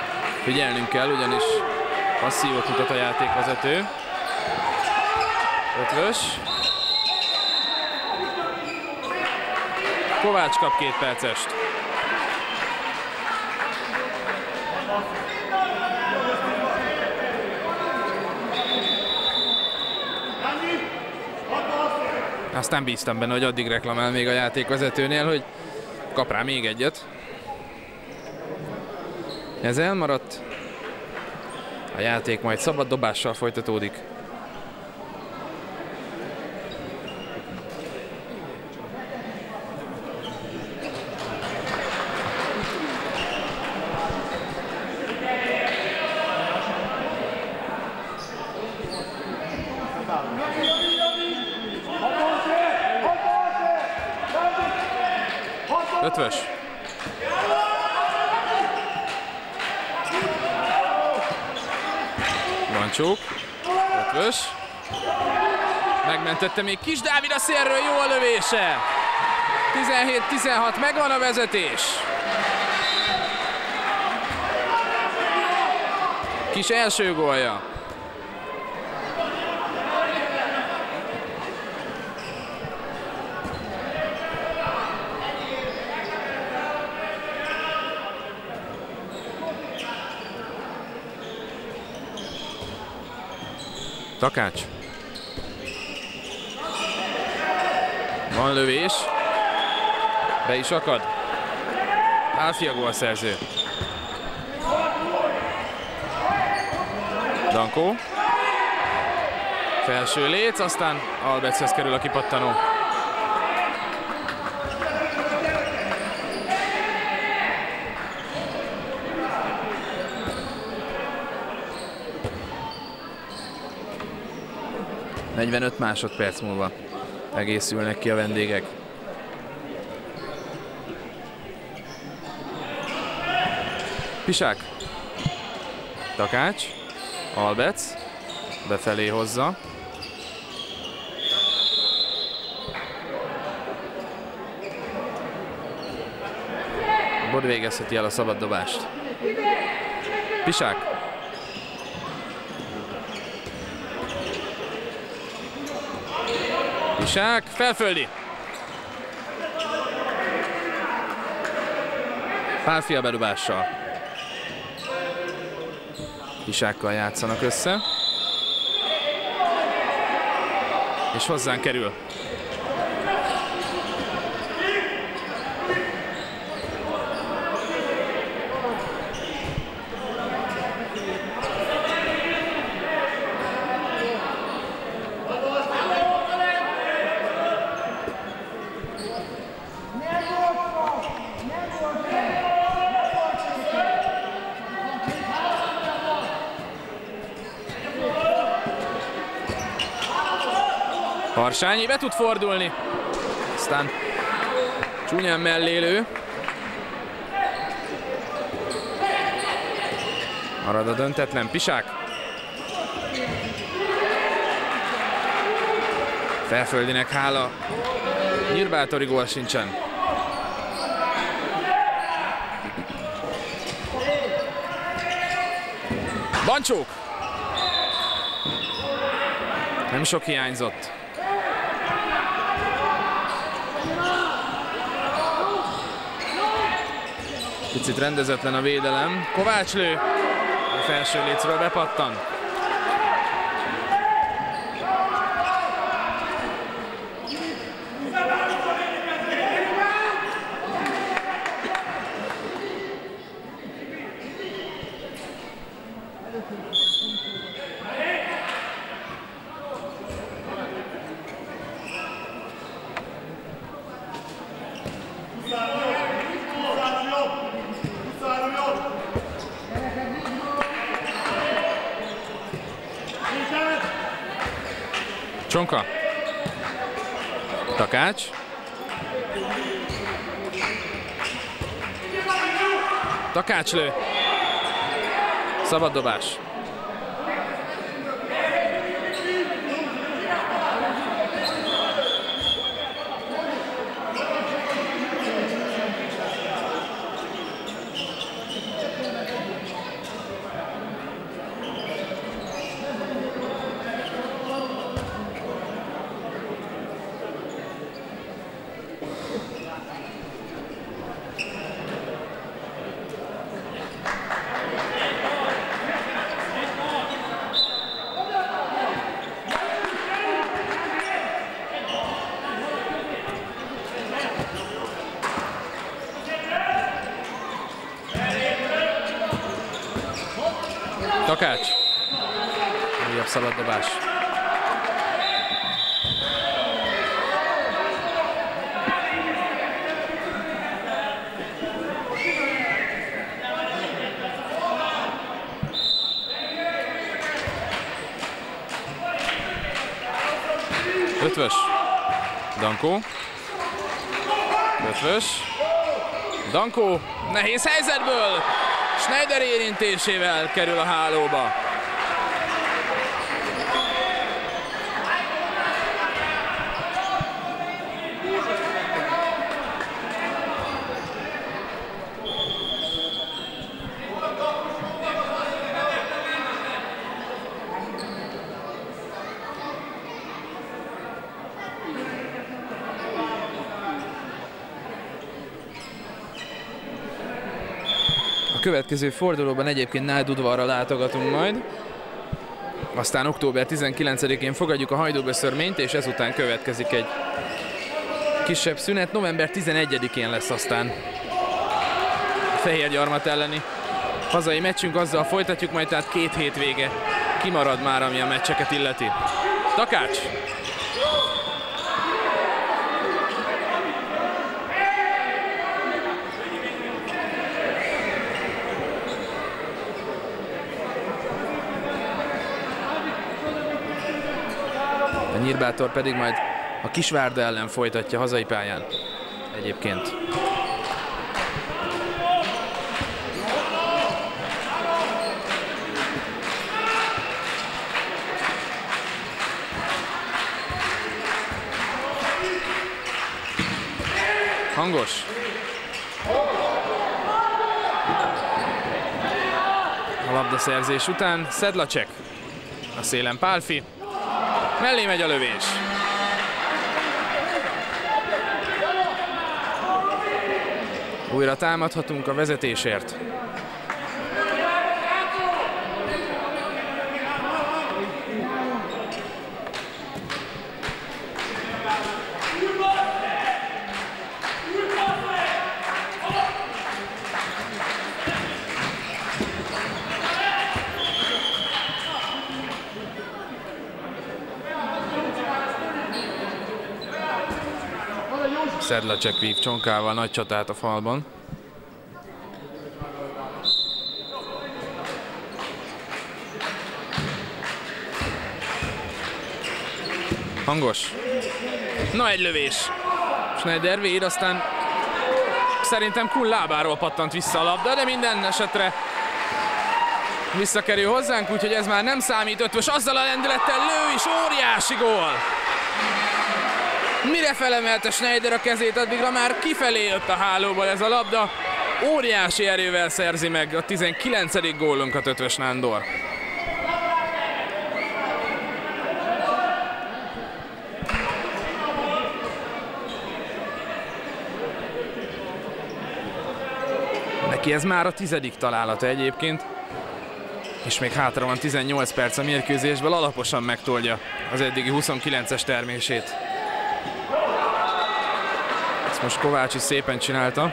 Figyelnünk kell, ugyanis passziót mutat a játékvezető. Ötvös. Kovács kap 2 percest. Aztán bíztam benne, hogy addig reklamál még a játékvezetőnél, hogy kap rá még egyet. Ez elmaradt. A játék majd szabad dobással folytatódik. Ötvös. Bancsók. Ötvös. Megmentette még Kis Dávid a szélről, jó a lövése. 17-16, megvan a vezetés. Kis első gólja. Takács. Van lövés. Be is akad. Pálffia gólszerző. Dankó. Felső léc, aztán Albechez kerül a kipattanó. ...45 másodperc múlva egészülnek ki a vendégek. Pisák. Takács. Albec. Befelé hozza. Bod végezheti el a szabad dobást. Pisák. Pisák, felföldi. Pálffia bedobással. Pisákkal játszanak össze. És hozzánk kerül. Harsányi be tud fordulni, aztán csúnyán mellélő. Marad a döntetlen. Pisák. Felföldinek hála. Nyírbátori gól sincsen. Bancsók. Nem sok hiányzott. Picit rendezetlen a védelem. Kovács lő. A felső lécről bepattan. Csonka. Takács. Takács lő. Szabad dobás. Takács. Újabb szabaddobás. Ötvös. Dankó. Ötvös. Dankó. Nehéz helyzetből. Schneider érintésével kerül a hálóba. A következő fordulóban egyébként Nájdudvarra látogatunk majd. Aztán október 19-én fogadjuk a Hajdúböszörményt, és ezután következik egy kisebb szünet. November 11-én lesz aztán Fehérgyarmat elleni hazai meccsünk, azzal folytatjuk majd, tehát 2 hétvége kimarad már, ami a meccseket illeti. Takács! A Nyírbátor pedig majd a Kisvárda ellen folytatja hazai pályán egyébként. Hangos. A labdaszerzés után Szedlacsek. A szélen Pálfi. Mellé megy a lövés. Újra támadhatunk a vezetésért. Szedlacsek vív Csonkával nagy csatát a falban. Hangos. Na, egy lövés. Schneider véd, aztán szerintem Kun lábáról pattant vissza a labda, de minden esetre visszakerül hozzánk, úgyhogy ez már nem számít. Ötvös azzal a lendülettel lő, és óriási gól. Mire felemelte Schneider a kezét, addigra már kifelé jött a hálóból ez a labda. Óriási erővel szerzi meg a 19. gólunkat Ötvös Nándor. Neki ez már a 10. találata egyébként. És még hátra van 18 perc a mérkőzésből, alaposan megtolja az eddigi 29-es termését. Ezt most Kovács is szépen csinálta.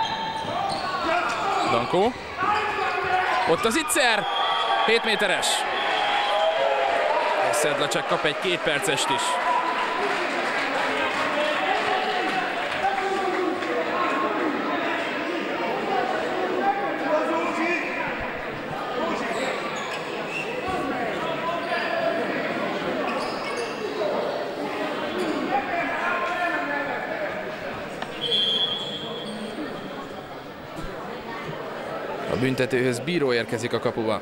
Dankó. Ott az Itzer! 7 méteres. Szedlacsek kap egy 2 percest is. A büntetőhöz bíró érkezik a kapuba.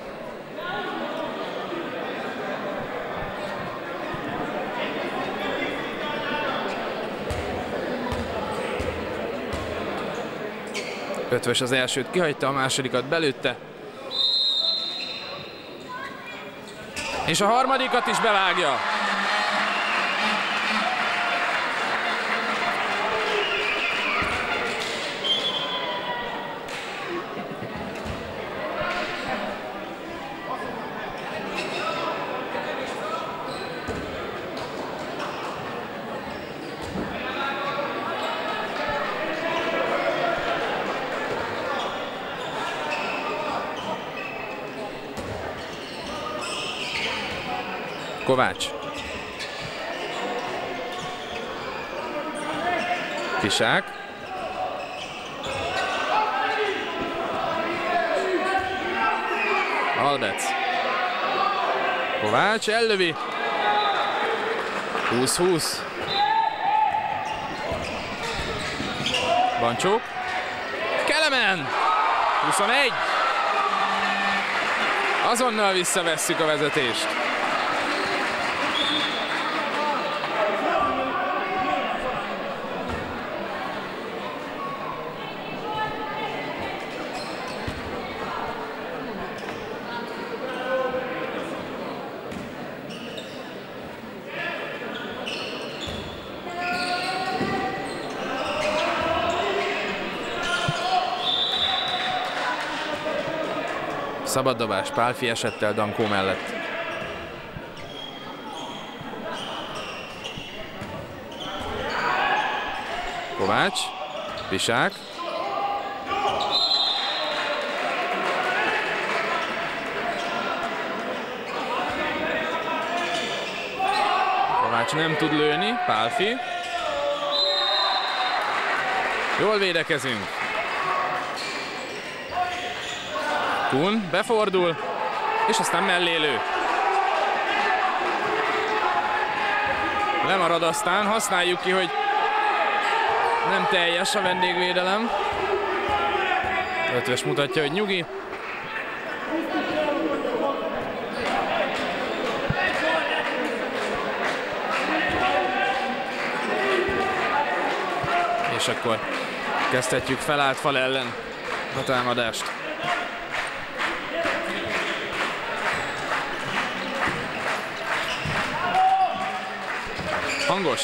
Ötvös az elsőt kihagyta, a másodikat belőtte. És a harmadikat is bevágja. Kovács. Pisák. Albec. Kovács ellövi. 20-20. Bancsó. Kelemen. 21. Azonnal visszavesszük a vezetést. Szabaddobás, Pálfi esettel Dankó mellett. Kovács, Pisák. Kovács nem tud lőni, Pálfi. Jól védekezünk. Kun befordul, és aztán mellé lő. Lemarad aztán, használjuk ki, hogy nem teljes a vendégvédelem. Ötvös mutatja, hogy nyugi. És akkor kezdhetjük felállt fal ellen a támadást. Hangos.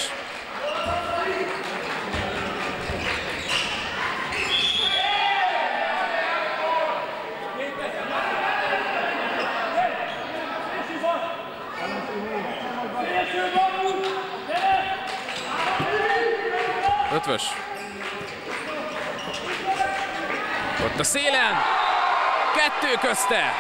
Ötvös. Ott a szélen. 2 közte.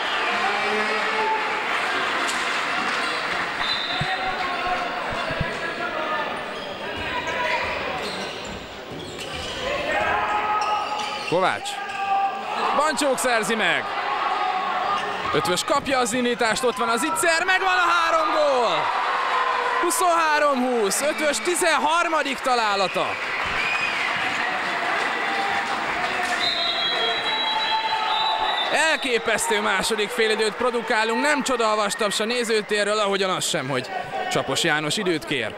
Kovács. Bancsók szerzi meg. Ötvös kapja az indítást, ott van az Itzer, megvan a 3 gól! 23-20, Ötvös 13. találata. Elképesztő második félidőt produkálunk, nem csoda a vastaps a nézőtérről, ahogyan az sem, hogy Csapos János időt kér.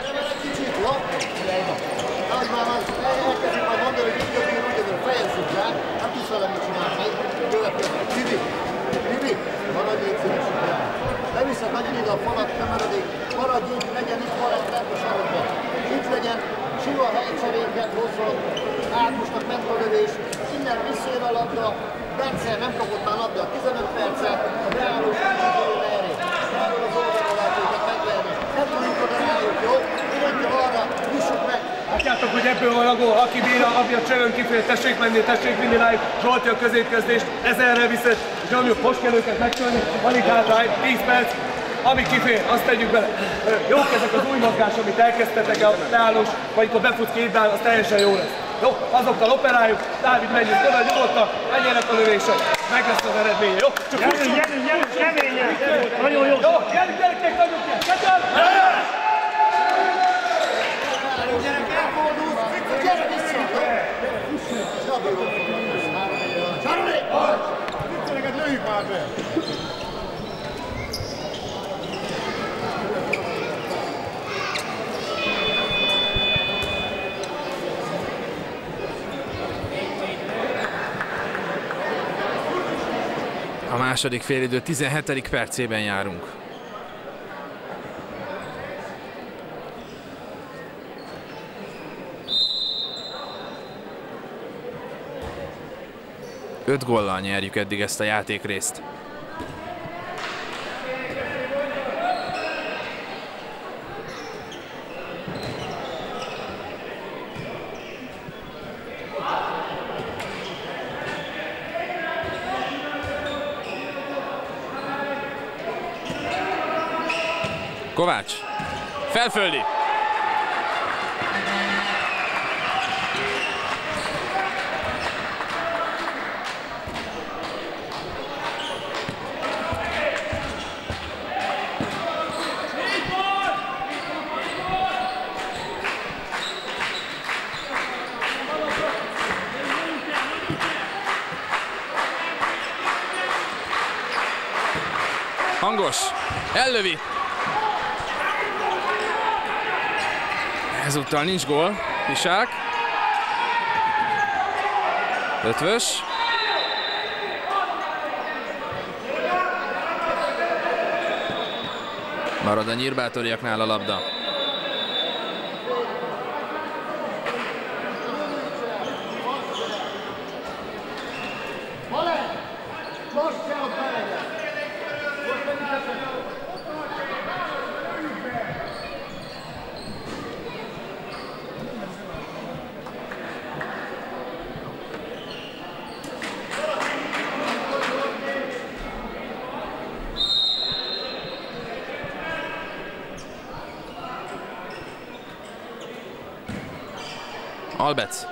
Leviszek nagyon ide a falat, kemeredik, maradj így, legyen itt maradj lent a sarokban. Itt legyen, sima helycserénket hozzon, Ákosnak ment a lövés, innen visszajön a labda, Bence nem kapott már labda, 15 percet, a beállós kicsit jön erre. Erről az oldalra lehet őket megverni. Nem tudjuk oda rájuk, jó? Mindenki arra, nyissuk meg! Látjátok, hogy ebből van a gól, aki bírja, abja csörön kifél, tessék vinni rájuk, Zsolti a középkezdést, ezerre viszont, és nyomjuk, most kell őket megcsölni, alig hátrány, 10 perc, ami kifér, azt tegyük bele. Jók ezek az új mozgás, amit elkezdtetek a leállós, vagy amikor befut kétdál, az teljesen jó lesz. Jó, azokkal operáljuk, Dávid menjünk oda, nyugodtan, menjenek a lövések, meg lesz az eredménye, jó? Csak Gyerünk, keményen! Nagyon jó! Jó, gyerünk, nagyobb kell, kezdem! Gyerek, elfordulsz, gyere vissza! Saruli! Vicceleket lőjük már be! A második félidő 17. percében járunk. Öt góllal nyerjük eddig ezt a játékrészt. Kovács. Felföldi. Hangos, ellövi. Ezúttal nincs gól. Pisák. Ötvös. Marad a nyírbátoriaknál a labda. Albec.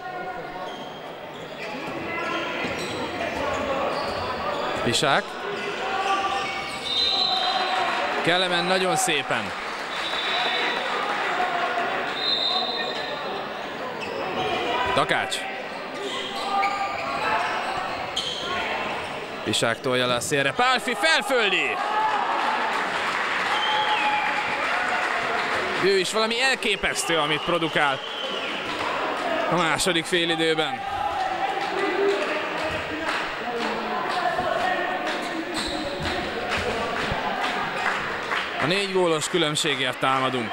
Pisák. Kelemen nagyon szépen. Takács. Pisák tolja le a szélre. Pálfi felföldi. Ő is valami elképesztő, amit produkál a második félidőben. A 4 gólos különbségért támadunk.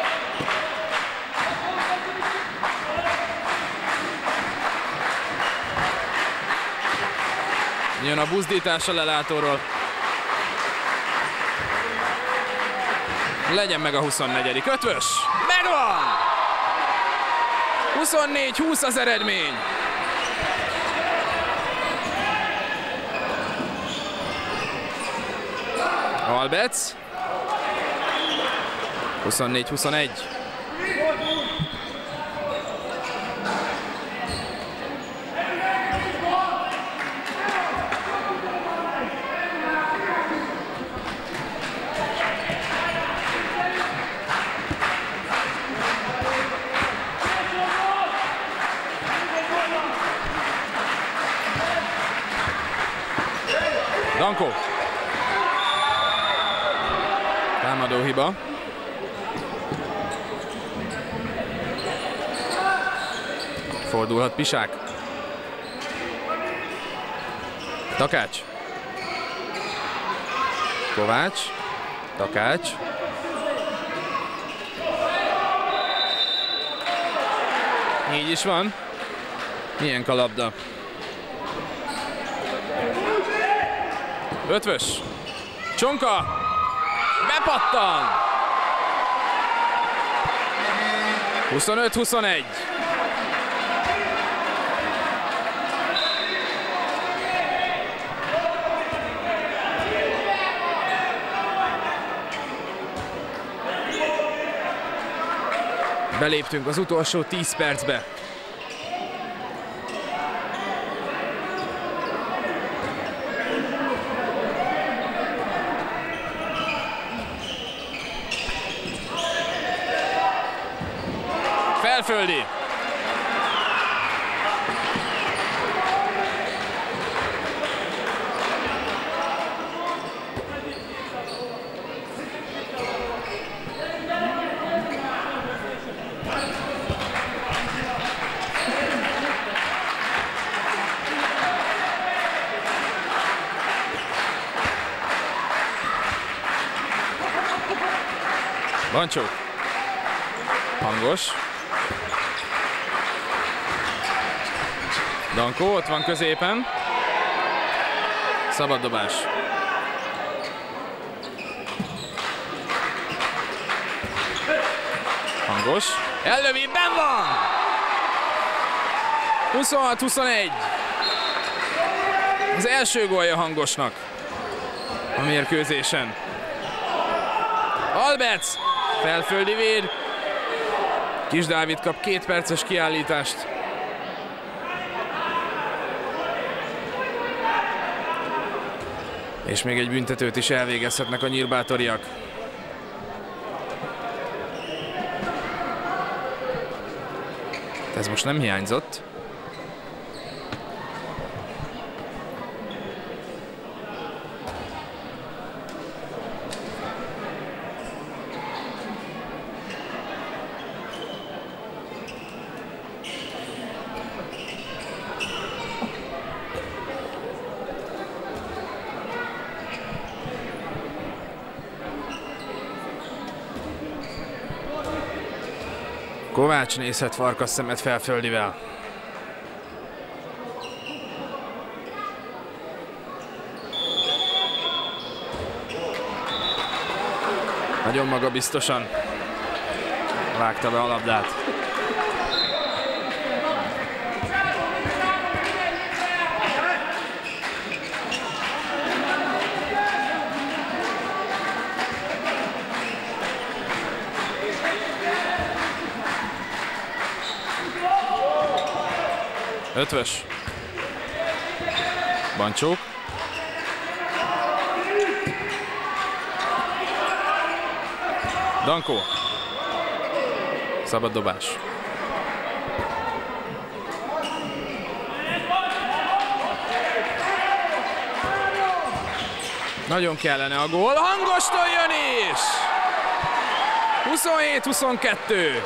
Jön a buzdítás a lelátóról. Legyen meg a 24. Ötvös! Megvan! 24-20 az eredmény. Albec. 24-21. Danko. Támadó hiba. Fordulhat Pisák. Takács. Kovács. Takács. Így is van. Milyen kalapda. Ötvös. Csonka. Bepattan. 25-21. Beléptünk az utolsó 10 percbe. Felföldi. Bancsó. Hangos. Danko ott van középen. Szabad dobás. Hangos. Ellövi, benn van! 26-21. Az első gólja Hangosnak a mérkőzésen. Albec! Felföldi véd. Kis Dávid kap 2 perces kiállítást. És még egy büntetőt is elvégezhetnek a nyírbátoriak. Ez most nem hiányzott. Kovács nézhet farkas szemet Felföldivel. Nagyon magabiztosan vágta be a labdát. Ötvös. Bancsók. Dankó. Szabad dobás. Nagyon kellene a gól. Hangostól jön is! 27-22.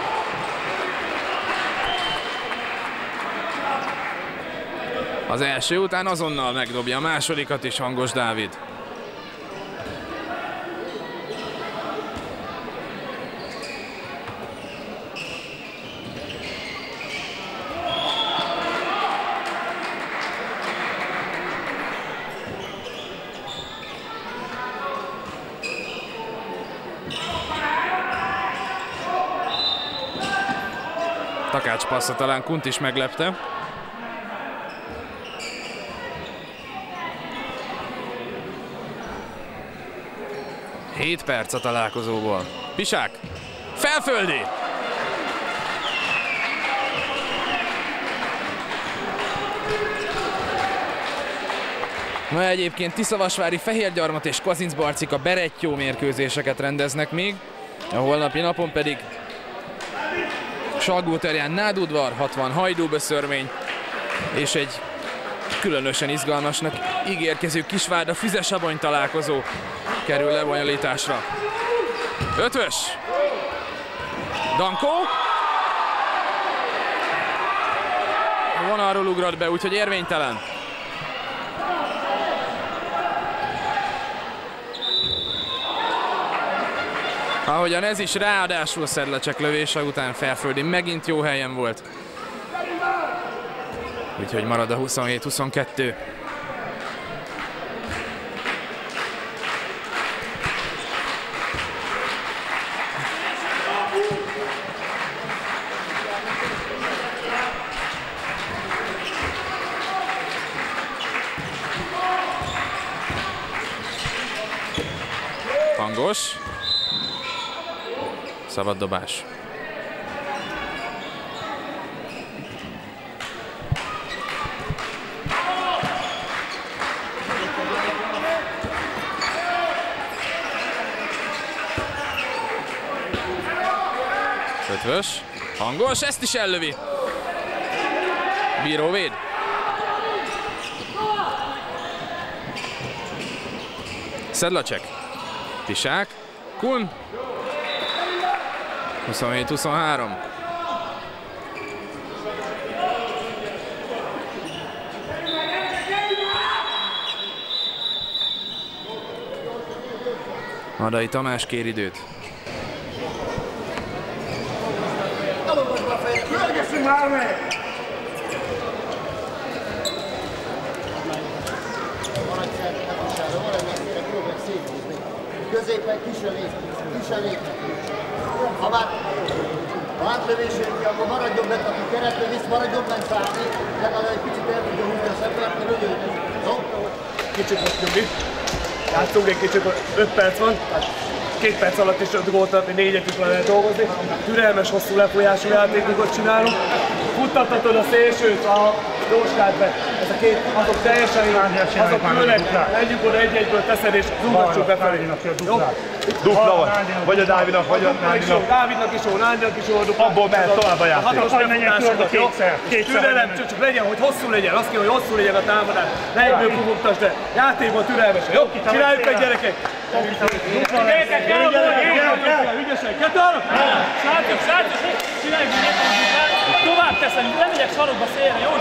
Az első után azonnal megdobja a másodikat is Hangos Dávid. Takács passza talán Kunt is meglepte. Hét perc a találkozóból. Pisák. Felföldi. Ma egyébként Tiszavasvári, Fehérgyarmat és Kazincbarcika Berettyó mérkőzéseket rendeznek még. A holnapi napon pedig Salgóterján Nádudvar, 60 Hajdú-Beszörmény és egy különösen izgalmasnak ígérkező Kisvárda Füzesabony találkozó kerül lebonyolításra. Ötvös! Dankó! A vonalról ugrott be, úgyhogy érvénytelen. Ahogyan ez is, ráadásul Szedlacsek lövése után Felföldi megint jó helyen volt. Úgyhogy marad a 27-22. Hangos. Szabad dobás. Ötvös. Hangos, ezt is ellövi. Bíró véd. Szedlacsek. Pisák. Kun. 27-23. Madai Tamás kér időt. Kölgessünk már meg! Középen kiselépnek. Ha már átlövésünk, akkor maradjon bent, aki keretbe visz, maradjon bent szállni, legalább egy picit el tudja húzni a szembert, mert öljön. Jó? Kicsit most nyugi. Játszunk egy kicsit, 5 perc van. 2 perc alatt is 5 gólt adni, 4-et lehet dolgozni. Türelmes, hosszú lefolyású játékokat csinálunk. Futtathatod a szélsőt, a Jóskát be. Ez a két, azok teljesen jó, azok különleg, menjünk oda egy-egyből teszed és zúgassuk befelé. Jó? Dupla vagy a Dávidnak, vagy a Nádinak. Dávidnak is jó, Nádinak is jó, dupla. Abból mehet tovább a játék. Hatos befutásokat, jó? Türelem, csak legyen, hogy hosszú legyen, azt kell, hogy hosszú legyen a támadás. Ne egyből pufogtasd, de játékban türelmesen, jó? Csináljuk meg, gyerekek! Ügyesen, kettő! Srácok, csináljuk meg! Tovább teszem, nem megyek sarokba szélre, jó?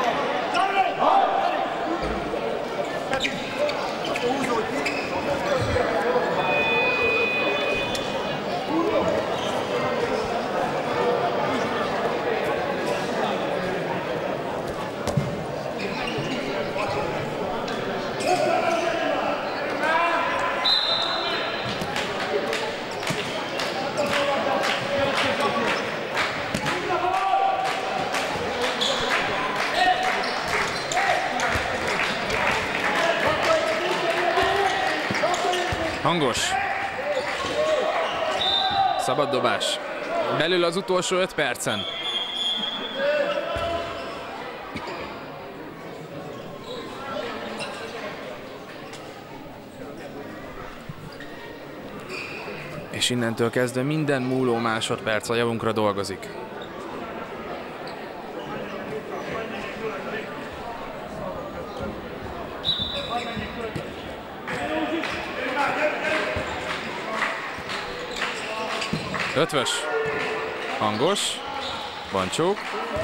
Hangos. Szabad dobás. Belül az utolsó 5 percen. És innentől kezdve minden múló másodperc a javunkra dolgozik. Ötvös. Hangos. Bancsók.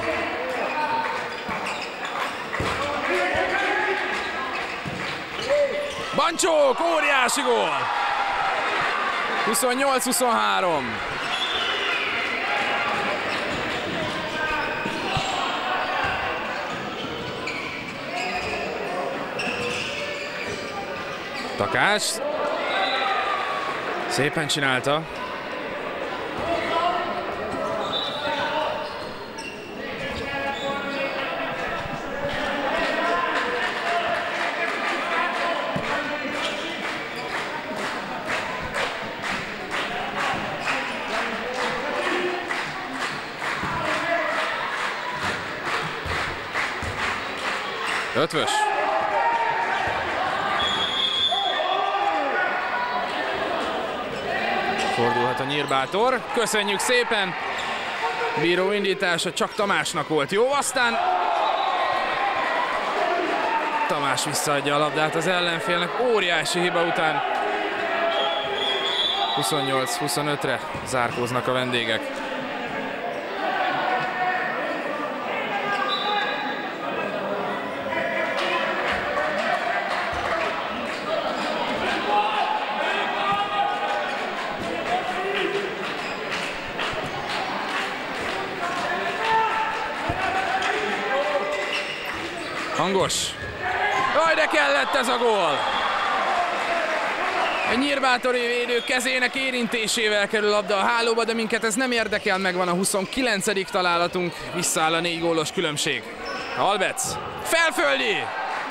Bancsók! Óriási gól! 28-23. Takás. Szépen csinálta. Ötvös. Fordulhat a nyírbátor. Köszönjük szépen! Bíró indítása csak Tamásnak volt jó, aztán Tamás visszaadja a labdát az ellenfélnek óriási hiba után. 28-25-re zárkóznak a vendégek. Hangos. Jaj, de kellett ez a gól! Egy nyírbátori védő kezének érintésével kerül labda a hálóba, de minket ez nem érdekel, megvan a 29. találatunk, visszaáll a 4 gólos különbség. Albec. Felföldi!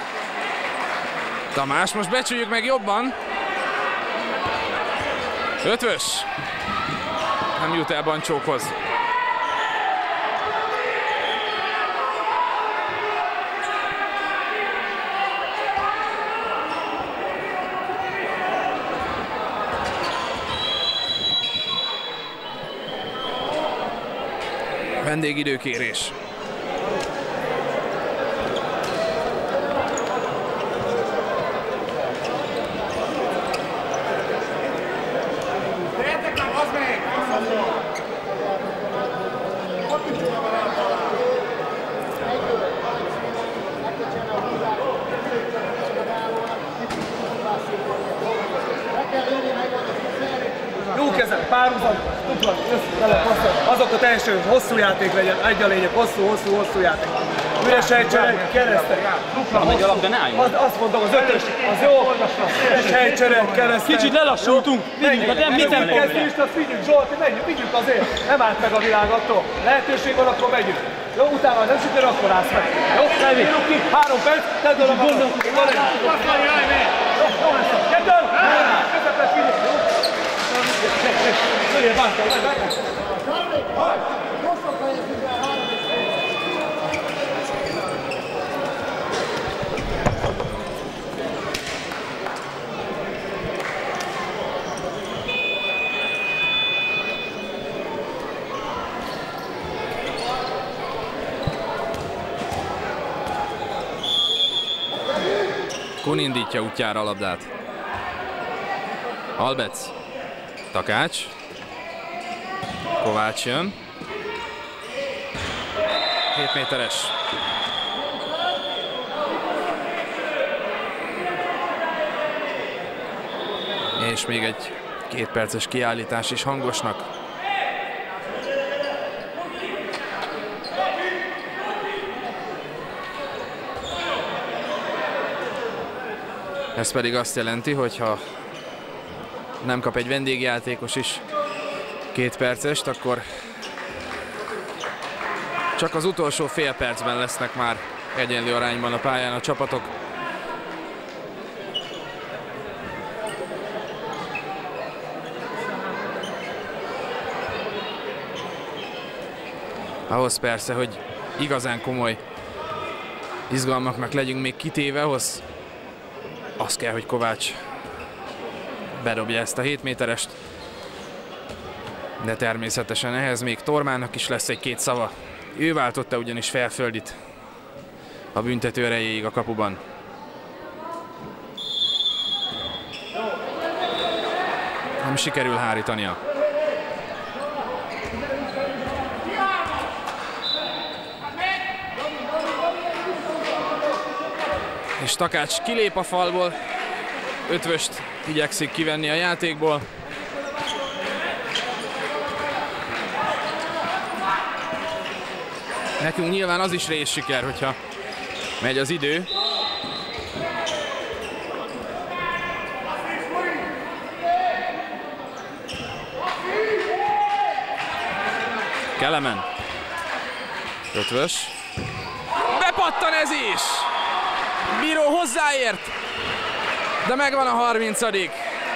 Tamás, most becsüljük meg jobban. Ötvös. Nem jut el Bancsókhoz. Vendégidőkérés. Jó kezel, párhuzam, dupla, azok a teljesen hosszú játék legyen, egy a lényeg, hosszú játék. Üres helycsere, keresztek. Azt mondom, az ötös, az jó. Üres helycsere, keresztek. Kicsit lelassultunk, vigyünk, de nem mi tempóban. Kezdést, azt vigyünk, Zsolti, vigyünk azért. Nem állt meg a világ attól. Lehetőség van, akkor megyünk. Jó, utána nem sikerül, akkor állsz meg. Jó, írjuk ki, 3 perc, tedd oda magad. Jó lesz, kettő, közepet vigyük. Kun indítja útjára a labdát. Albec. Takács. Kovács jön. 7 méteres. És még egy 2 perces kiállítás is hangosnak. Ez pedig azt jelenti, hogy ha nem kap egy vendégjátékos is 2 percest, akkor csak az utolsó fél percben lesznek már egyenlő arányban a pályán a csapatok. Ahhoz persze, hogy igazán komoly izgalmaknak legyünk még kitéve, ahhoz az kell, hogy Kovács bedobja ezt a 7 méterest. De természetesen ehhez még Tormának is lesz egy-két szava. Ő váltotta ugyanis Felföldit a büntető erejéig a kapuban. Nem sikerül hárítania. És Takács kilép a falból, ötvöst igyekszik kivenni a játékból. Nekünk nyilván az is részsiker, hogyha megy az idő. Kelemen. Ötvös. Bepattan ez is! Bíró hozzáért, de megvan a 30-adik.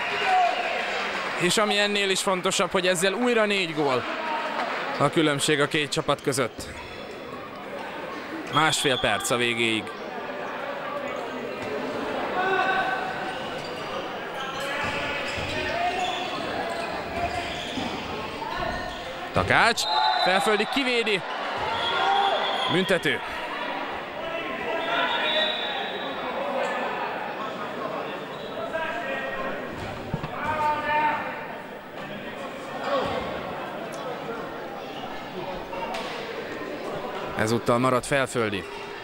És ami ennél is fontosabb, hogy ezzel újra 4 gól a különbség a két csapat között. 1,5 perc a végéig. Takács, Felföldi kivédi. Büntető. Ezúttal marad Felföldi.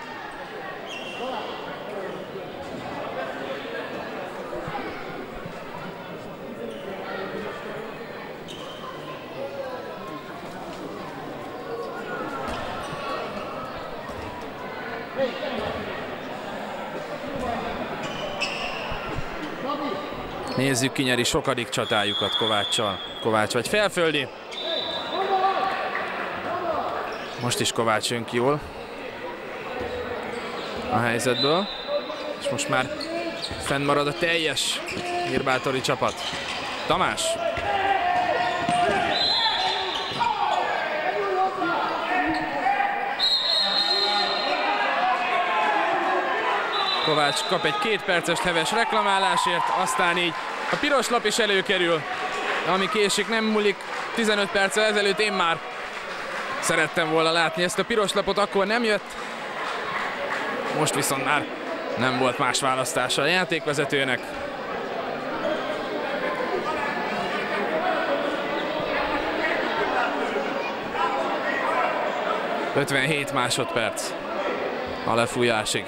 Nézzük, ki nyeri sokadik csatájukat Kováccsal. Kovács vagy Felföldi. Most is Kovács jön ki jól a helyzetből, és most már fennmarad a teljes Nyírbátori csapat. Tamás. Kovács kap egy 2 perces heves reklamálásért, aztán így a piros lap is előkerül, ami késik, nem múlik. 15 perccel ezelőtt én már szerettem volna látni ezt a piros lapot, akkor nem jött. Most viszont már nem volt más választása a játékvezetőnek. ...57 másodperc a lefújásig.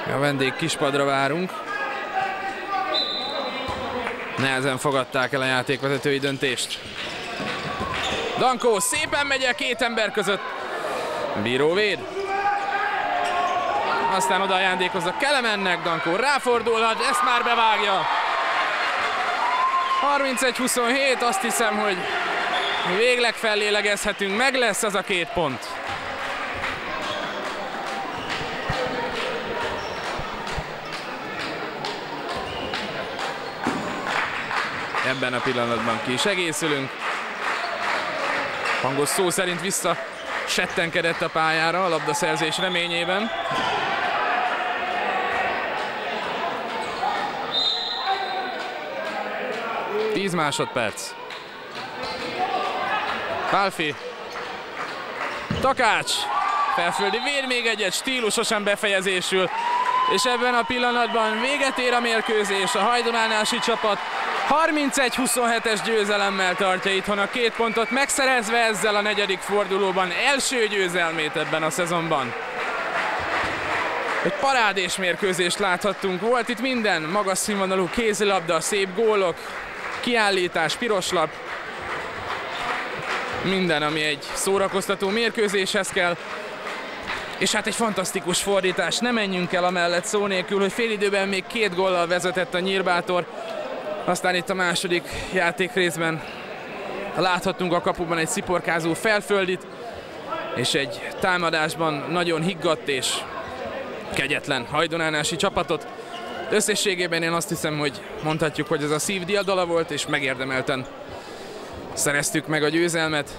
A vendég kispadra várunk. Nehezen fogadták el a játékvezetői döntést. Dankó szépen megy el két ember között. Bíró véd. Aztán oda ajándékozza Kelemennek, Dankó ráfordulhat, ezt már bevágja. 31-27, azt hiszem, hogy végleg fellélegezhetünk, meg lesz az a 2 pont. Ebben a pillanatban ki is egészülünk. Hangos szó szerint vissza settenkedett a pályára a labdaszerzés reményében. Tíz másodperc. Pálfi. Takács. Felföldi vér még egyet, stílusosan befejezésül. És ebben a pillanatban véget ér a mérkőzés. A hajdunánási csapat 31-27-es győzelemmel tartja itthon a 2 pontot, megszerezve ezzel a negyedik fordulóban első győzelmét ebben a szezonban. Egy parádés mérkőzést láthattunk, volt itt minden, magas színvonalú kézilabda, szép gólok, kiállítás, piroslap, minden, ami egy szórakoztató mérkőzéshez kell. És hát egy fantasztikus fordítás, ne menjünk el amellett szó nélkül, hogy félidőben még 2 góllal vezetett a Nyírbátor. Aztán itt a második játékrészben láthattunk a kapuban egy sziporkázó felföldit, és egy támadásban nagyon higgadt és kegyetlen hajdunánási csapatot. Összességében én azt hiszem, hogy mondhatjuk, hogy ez a szív diadala volt, és megérdemelten szereztük meg a győzelmet.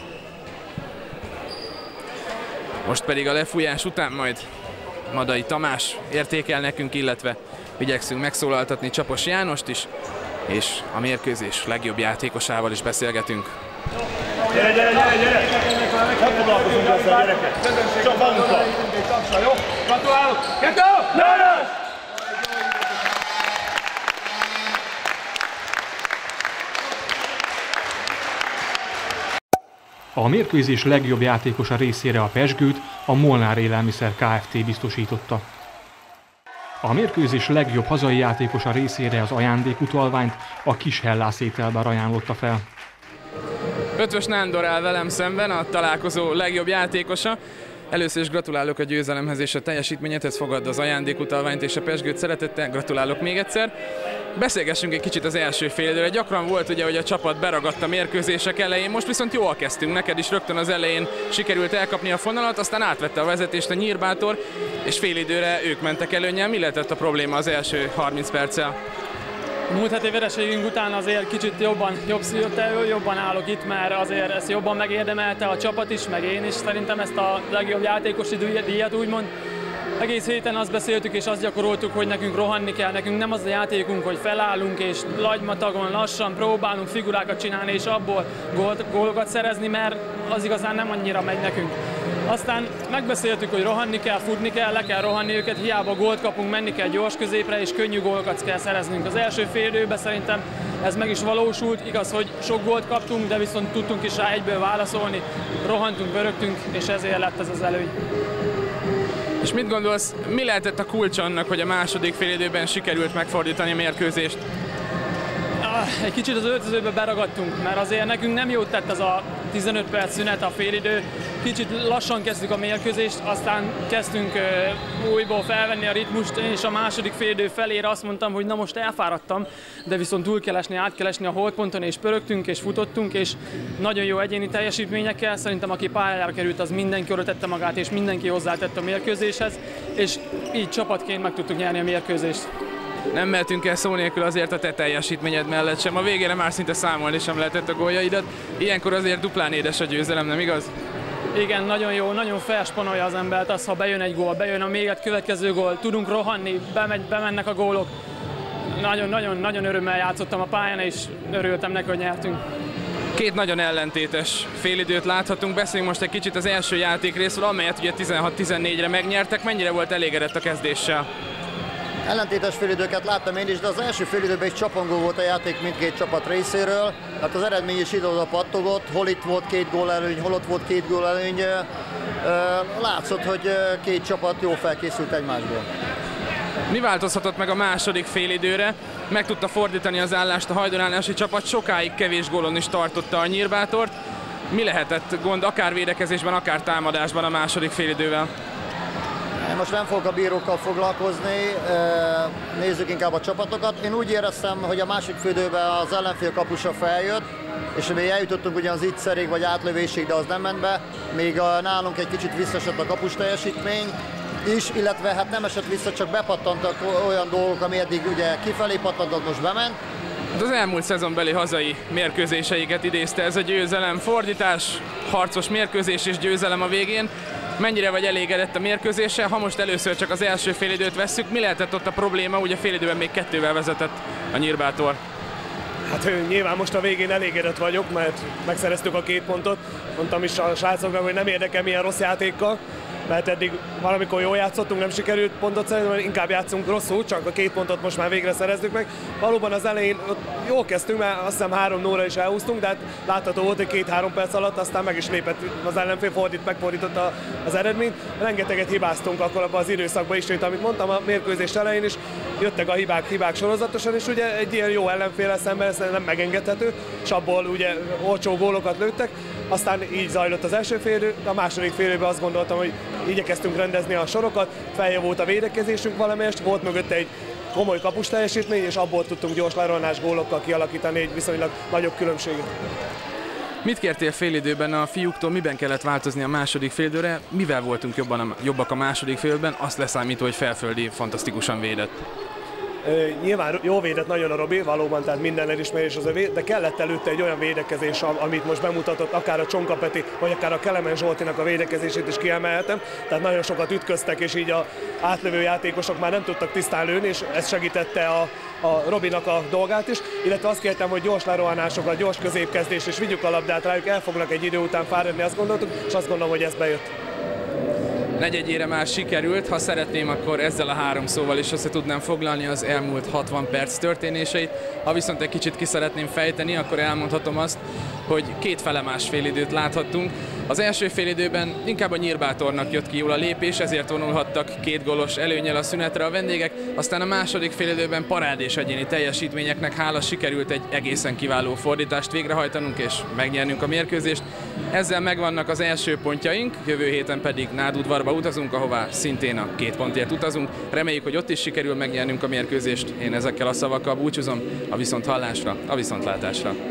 Most pedig a lefújás után majd Madai Tamás értékel nekünk, illetve igyekszünk megszólaltatni Csapos Jánost is, és a mérkőzés legjobb játékosával is beszélgetünk. Gyere, gyere, gyere, gyere! Nem foglalkozunk ezzel, gyerekek! Csak magunkkal! Jó? Gratulálok! Kettő! Lőrös! A mérkőzés legjobb játékosa részére a pezsgőt a Molnár Élelmiszer Kft. Biztosította. A mérkőzés legjobb hazai játékosa részére az ajándékutalványt a Kishellás ételbar ajánlotta fel. Ötvös Nándor áll velem szemben, a találkozó legjobb játékosa. Először is gratulálok a győzelemhez és a teljesítményedhez, fogadd az ajándékutalványt és a pezsgőt szeretettel, gratulálok még egyszer. Beszélgessünk egy kicsit az első félidőre. Gyakran volt ugye, hogy a csapat beragadt a mérkőzések elején, most viszont jól kezdtünk, neked is rögtön az elején sikerült elkapni a fonalat, aztán átvette a vezetést a Nyírbátor, és félidőre ők mentek előnnyel. Mi lehetett a probléma az első 30 perccel? Múlt heti vereségünk után azért kicsit jobban állok itt, mert azért ezt jobban megérdemelte a csapat is, meg én is. Szerintem ezt a legjobb játékosi díjat úgymond. Egész héten azt beszéltük és azt gyakoroltuk, hogy nekünk rohanni kell, nekünk nem az a játékunk, hogy felállunk és lagymatagon lassan próbálunk figurákat csinálni és abból gólokat szerezni, mert az igazán nem annyira megy nekünk. Aztán megbeszéltük, hogy rohanni kell, futni kell, le kell rohanni őket, hiába gólt kapunk, menni kell gyors középre és könnyű gólokat kell szereznünk. Az első fél időben szerintem ez meg is valósult, igaz, hogy sok gólt kaptunk, de viszont tudtunk is rá egyből válaszolni, rohantunk, pörögtünk, és ezért lett ez az előny. És mit gondolsz, mi lehetett a kulcs annak, hogy a második félidőben sikerült megfordítani a mérkőzést? Egy kicsit az öltözőbe beragadtunk, mert azért nekünk nem jót tett az a 15 perc szünet, a félidő. Kicsit lassan kezdtük a mérkőzést, aztán kezdtünk újból felvenni a ritmust, és a második félidő felére azt mondtam, hogy na most elfáradtam, de viszont túl kell esni, át kell esni a holdponton, és pörögtünk, és futottunk, és nagyon jó egyéni teljesítményekkel. Szerintem aki pályára került, az mindenki oda tette magát, és mindenki hozzátett a mérkőzéshez, és így csapatként meg tudtuk nyerni a mérkőzést. Nem mehetünk el szó nélkül azért a te teljesítményed mellett sem. A végére már szinte számolni sem lehetett a góljaidat. Ilyenkor azért duplán édes a győzelem, nem igaz? Igen, nagyon jó, nagyon felspanolja az embert az, ha bejön egy gól, bejön a még egy következő gól, tudunk rohanni, bemennek a gólok. Nagyon örömmel játszottam a pályán, és örültem neki, hogy nyertünk. Két nagyon ellentétes félidőt láthatunk. Beszéljünk most egy kicsit az első játékrészről, amelyet ugye 16-14-re megnyertek. Mennyire volt elégedett a kezdéssel? Ellentétes félidőket láttam én is, de az első félidőben is csapongó volt a játék mindkét csapat részéről. Hát az eredmény is ide-oda pattogott, hol itt volt 2 gól előny, hol ott volt 2 gól előny. Látszott, hogy két csapat jól felkészült egymásból. Mi változhatott meg a második félidőre? Meg tudta fordítani az állást a hajdunálási csapat, sokáig kevés gólon is tartotta a Nyírbátort. Mi lehetett gond akár védekezésben, akár támadásban a második félidővel? Én most nem fogok a bírókkal foglalkozni, nézzük inkább a csapatokat. Én úgy éreztem, hogy a másik félidőben az ellenfél kapusa feljött, és még eljutottunk ugyan az ígyszerig vagy átlövésig, de az nem ment be. Még nálunk egy kicsit visszaesett a kapus teljesítmény is, illetve hát nem esett vissza, csak bepattantak olyan dolgok, ami eddig ugye kifelé pattantott, most bement. Az elmúlt szezonbeli hazai mérkőzéseiket idézte ez a győzelem, fordítás, harcos mérkőzés és győzelem a végén. Mennyire vagy elégedett a mérkőzéssel? Ha most először csak az első félidőt vesszük, mi lehetett ott a probléma? Ugye félidőben még 2-vel vezetett a Nyírbátor. Hát nyilván most a végén elégedett vagyok, mert megszereztük a 2 pontot. Mondtam is a srácoknak, hogy nem érdekel milyen rossz játékkal, mert eddig valamikor jól játszottunk, nem sikerült pontot szerezni, mert inkább játszunk rosszul, csak a 2 pontot most már végre szerezzük meg. Valóban az elején jól kezdtünk, mert azt hiszem 3-0-ra is elhúztunk, de hát látható volt, hogy 2-3 perc alatt aztán meg is lépett az ellenfél, megfordította az eredményt. Rengeteget hibáztunk akkor abban az időszakban is, amit mondtam a mérkőzés elején is, jöttek a hibák sorozatosan, és ugye egy ilyen jó ellenféllel szemben ez nem megengedhető, és abból ugye olcsó gólokat lőttek. Aztán így zajlott az első félidő, a második félidőben azt gondoltam, hogy igyekeztünk rendezni a sorokat, feljebb volt a védekezésünk valamelyest, volt mögötte egy komoly kapus teljesítmény, és abból tudtunk gyors lerohanás gólokkal kialakítani egy viszonylag nagyobb különbséget. Mit kértél félidőben a fiúktól, miben kellett változni a második félidőre, mivel voltunk jobbak a második félidőben, azt leszámítva, hogy Felföldi fantasztikusan védett? Nyilván jó védett nagyon a Robi, valóban, tehát minden elismerés az övé, de kellett előtte egy olyan védekezés, amit most bemutatott, akár a Csonka Peti, vagy akár a Kelemen Zsoltinak a védekezését is kiemelhetem. Tehát nagyon sokat ütköztek, és így a átlövő játékosok már nem tudtak tisztán lőni, és ez segítette a Robinak a dolgát is, illetve azt kértem, hogy gyors lerohanásokat, gyors középkezdés, és vigyük a labdát rájuk, el fognak egy idő után fáradni, azt gondoltuk, és azt gondolom, hogy ez bejött. Negyedjére már sikerült, ha szeretném, akkor ezzel a 3 szóval is össze tudnám foglalni az elmúlt 60 perc történéseit. Ha viszont egy kicsit ki szeretném fejteni, akkor elmondhatom azt, hogy 2 felemás félidőt láthattunk. Az első félidőben inkább a Nyírbátornak jött ki jól a lépés, ezért vonulhattak 2 gólos előnnyel a szünetre a vendégek, aztán a második félidőben parádés egyéni teljesítményeknek hála sikerült egy egészen kiváló fordítást végrehajtanunk és megnyernünk a mérkőzést. Ezzel megvannak az első pontjaink, jövő héten pedig Nádudvarba utazunk, ahová szintén a 2 pontért utazunk. Reméljük, hogy ott is sikerül megnyernünk a mérkőzést. Én ezekkel a szavakkal búcsúzom, a viszonthallásra, a viszontlátásra.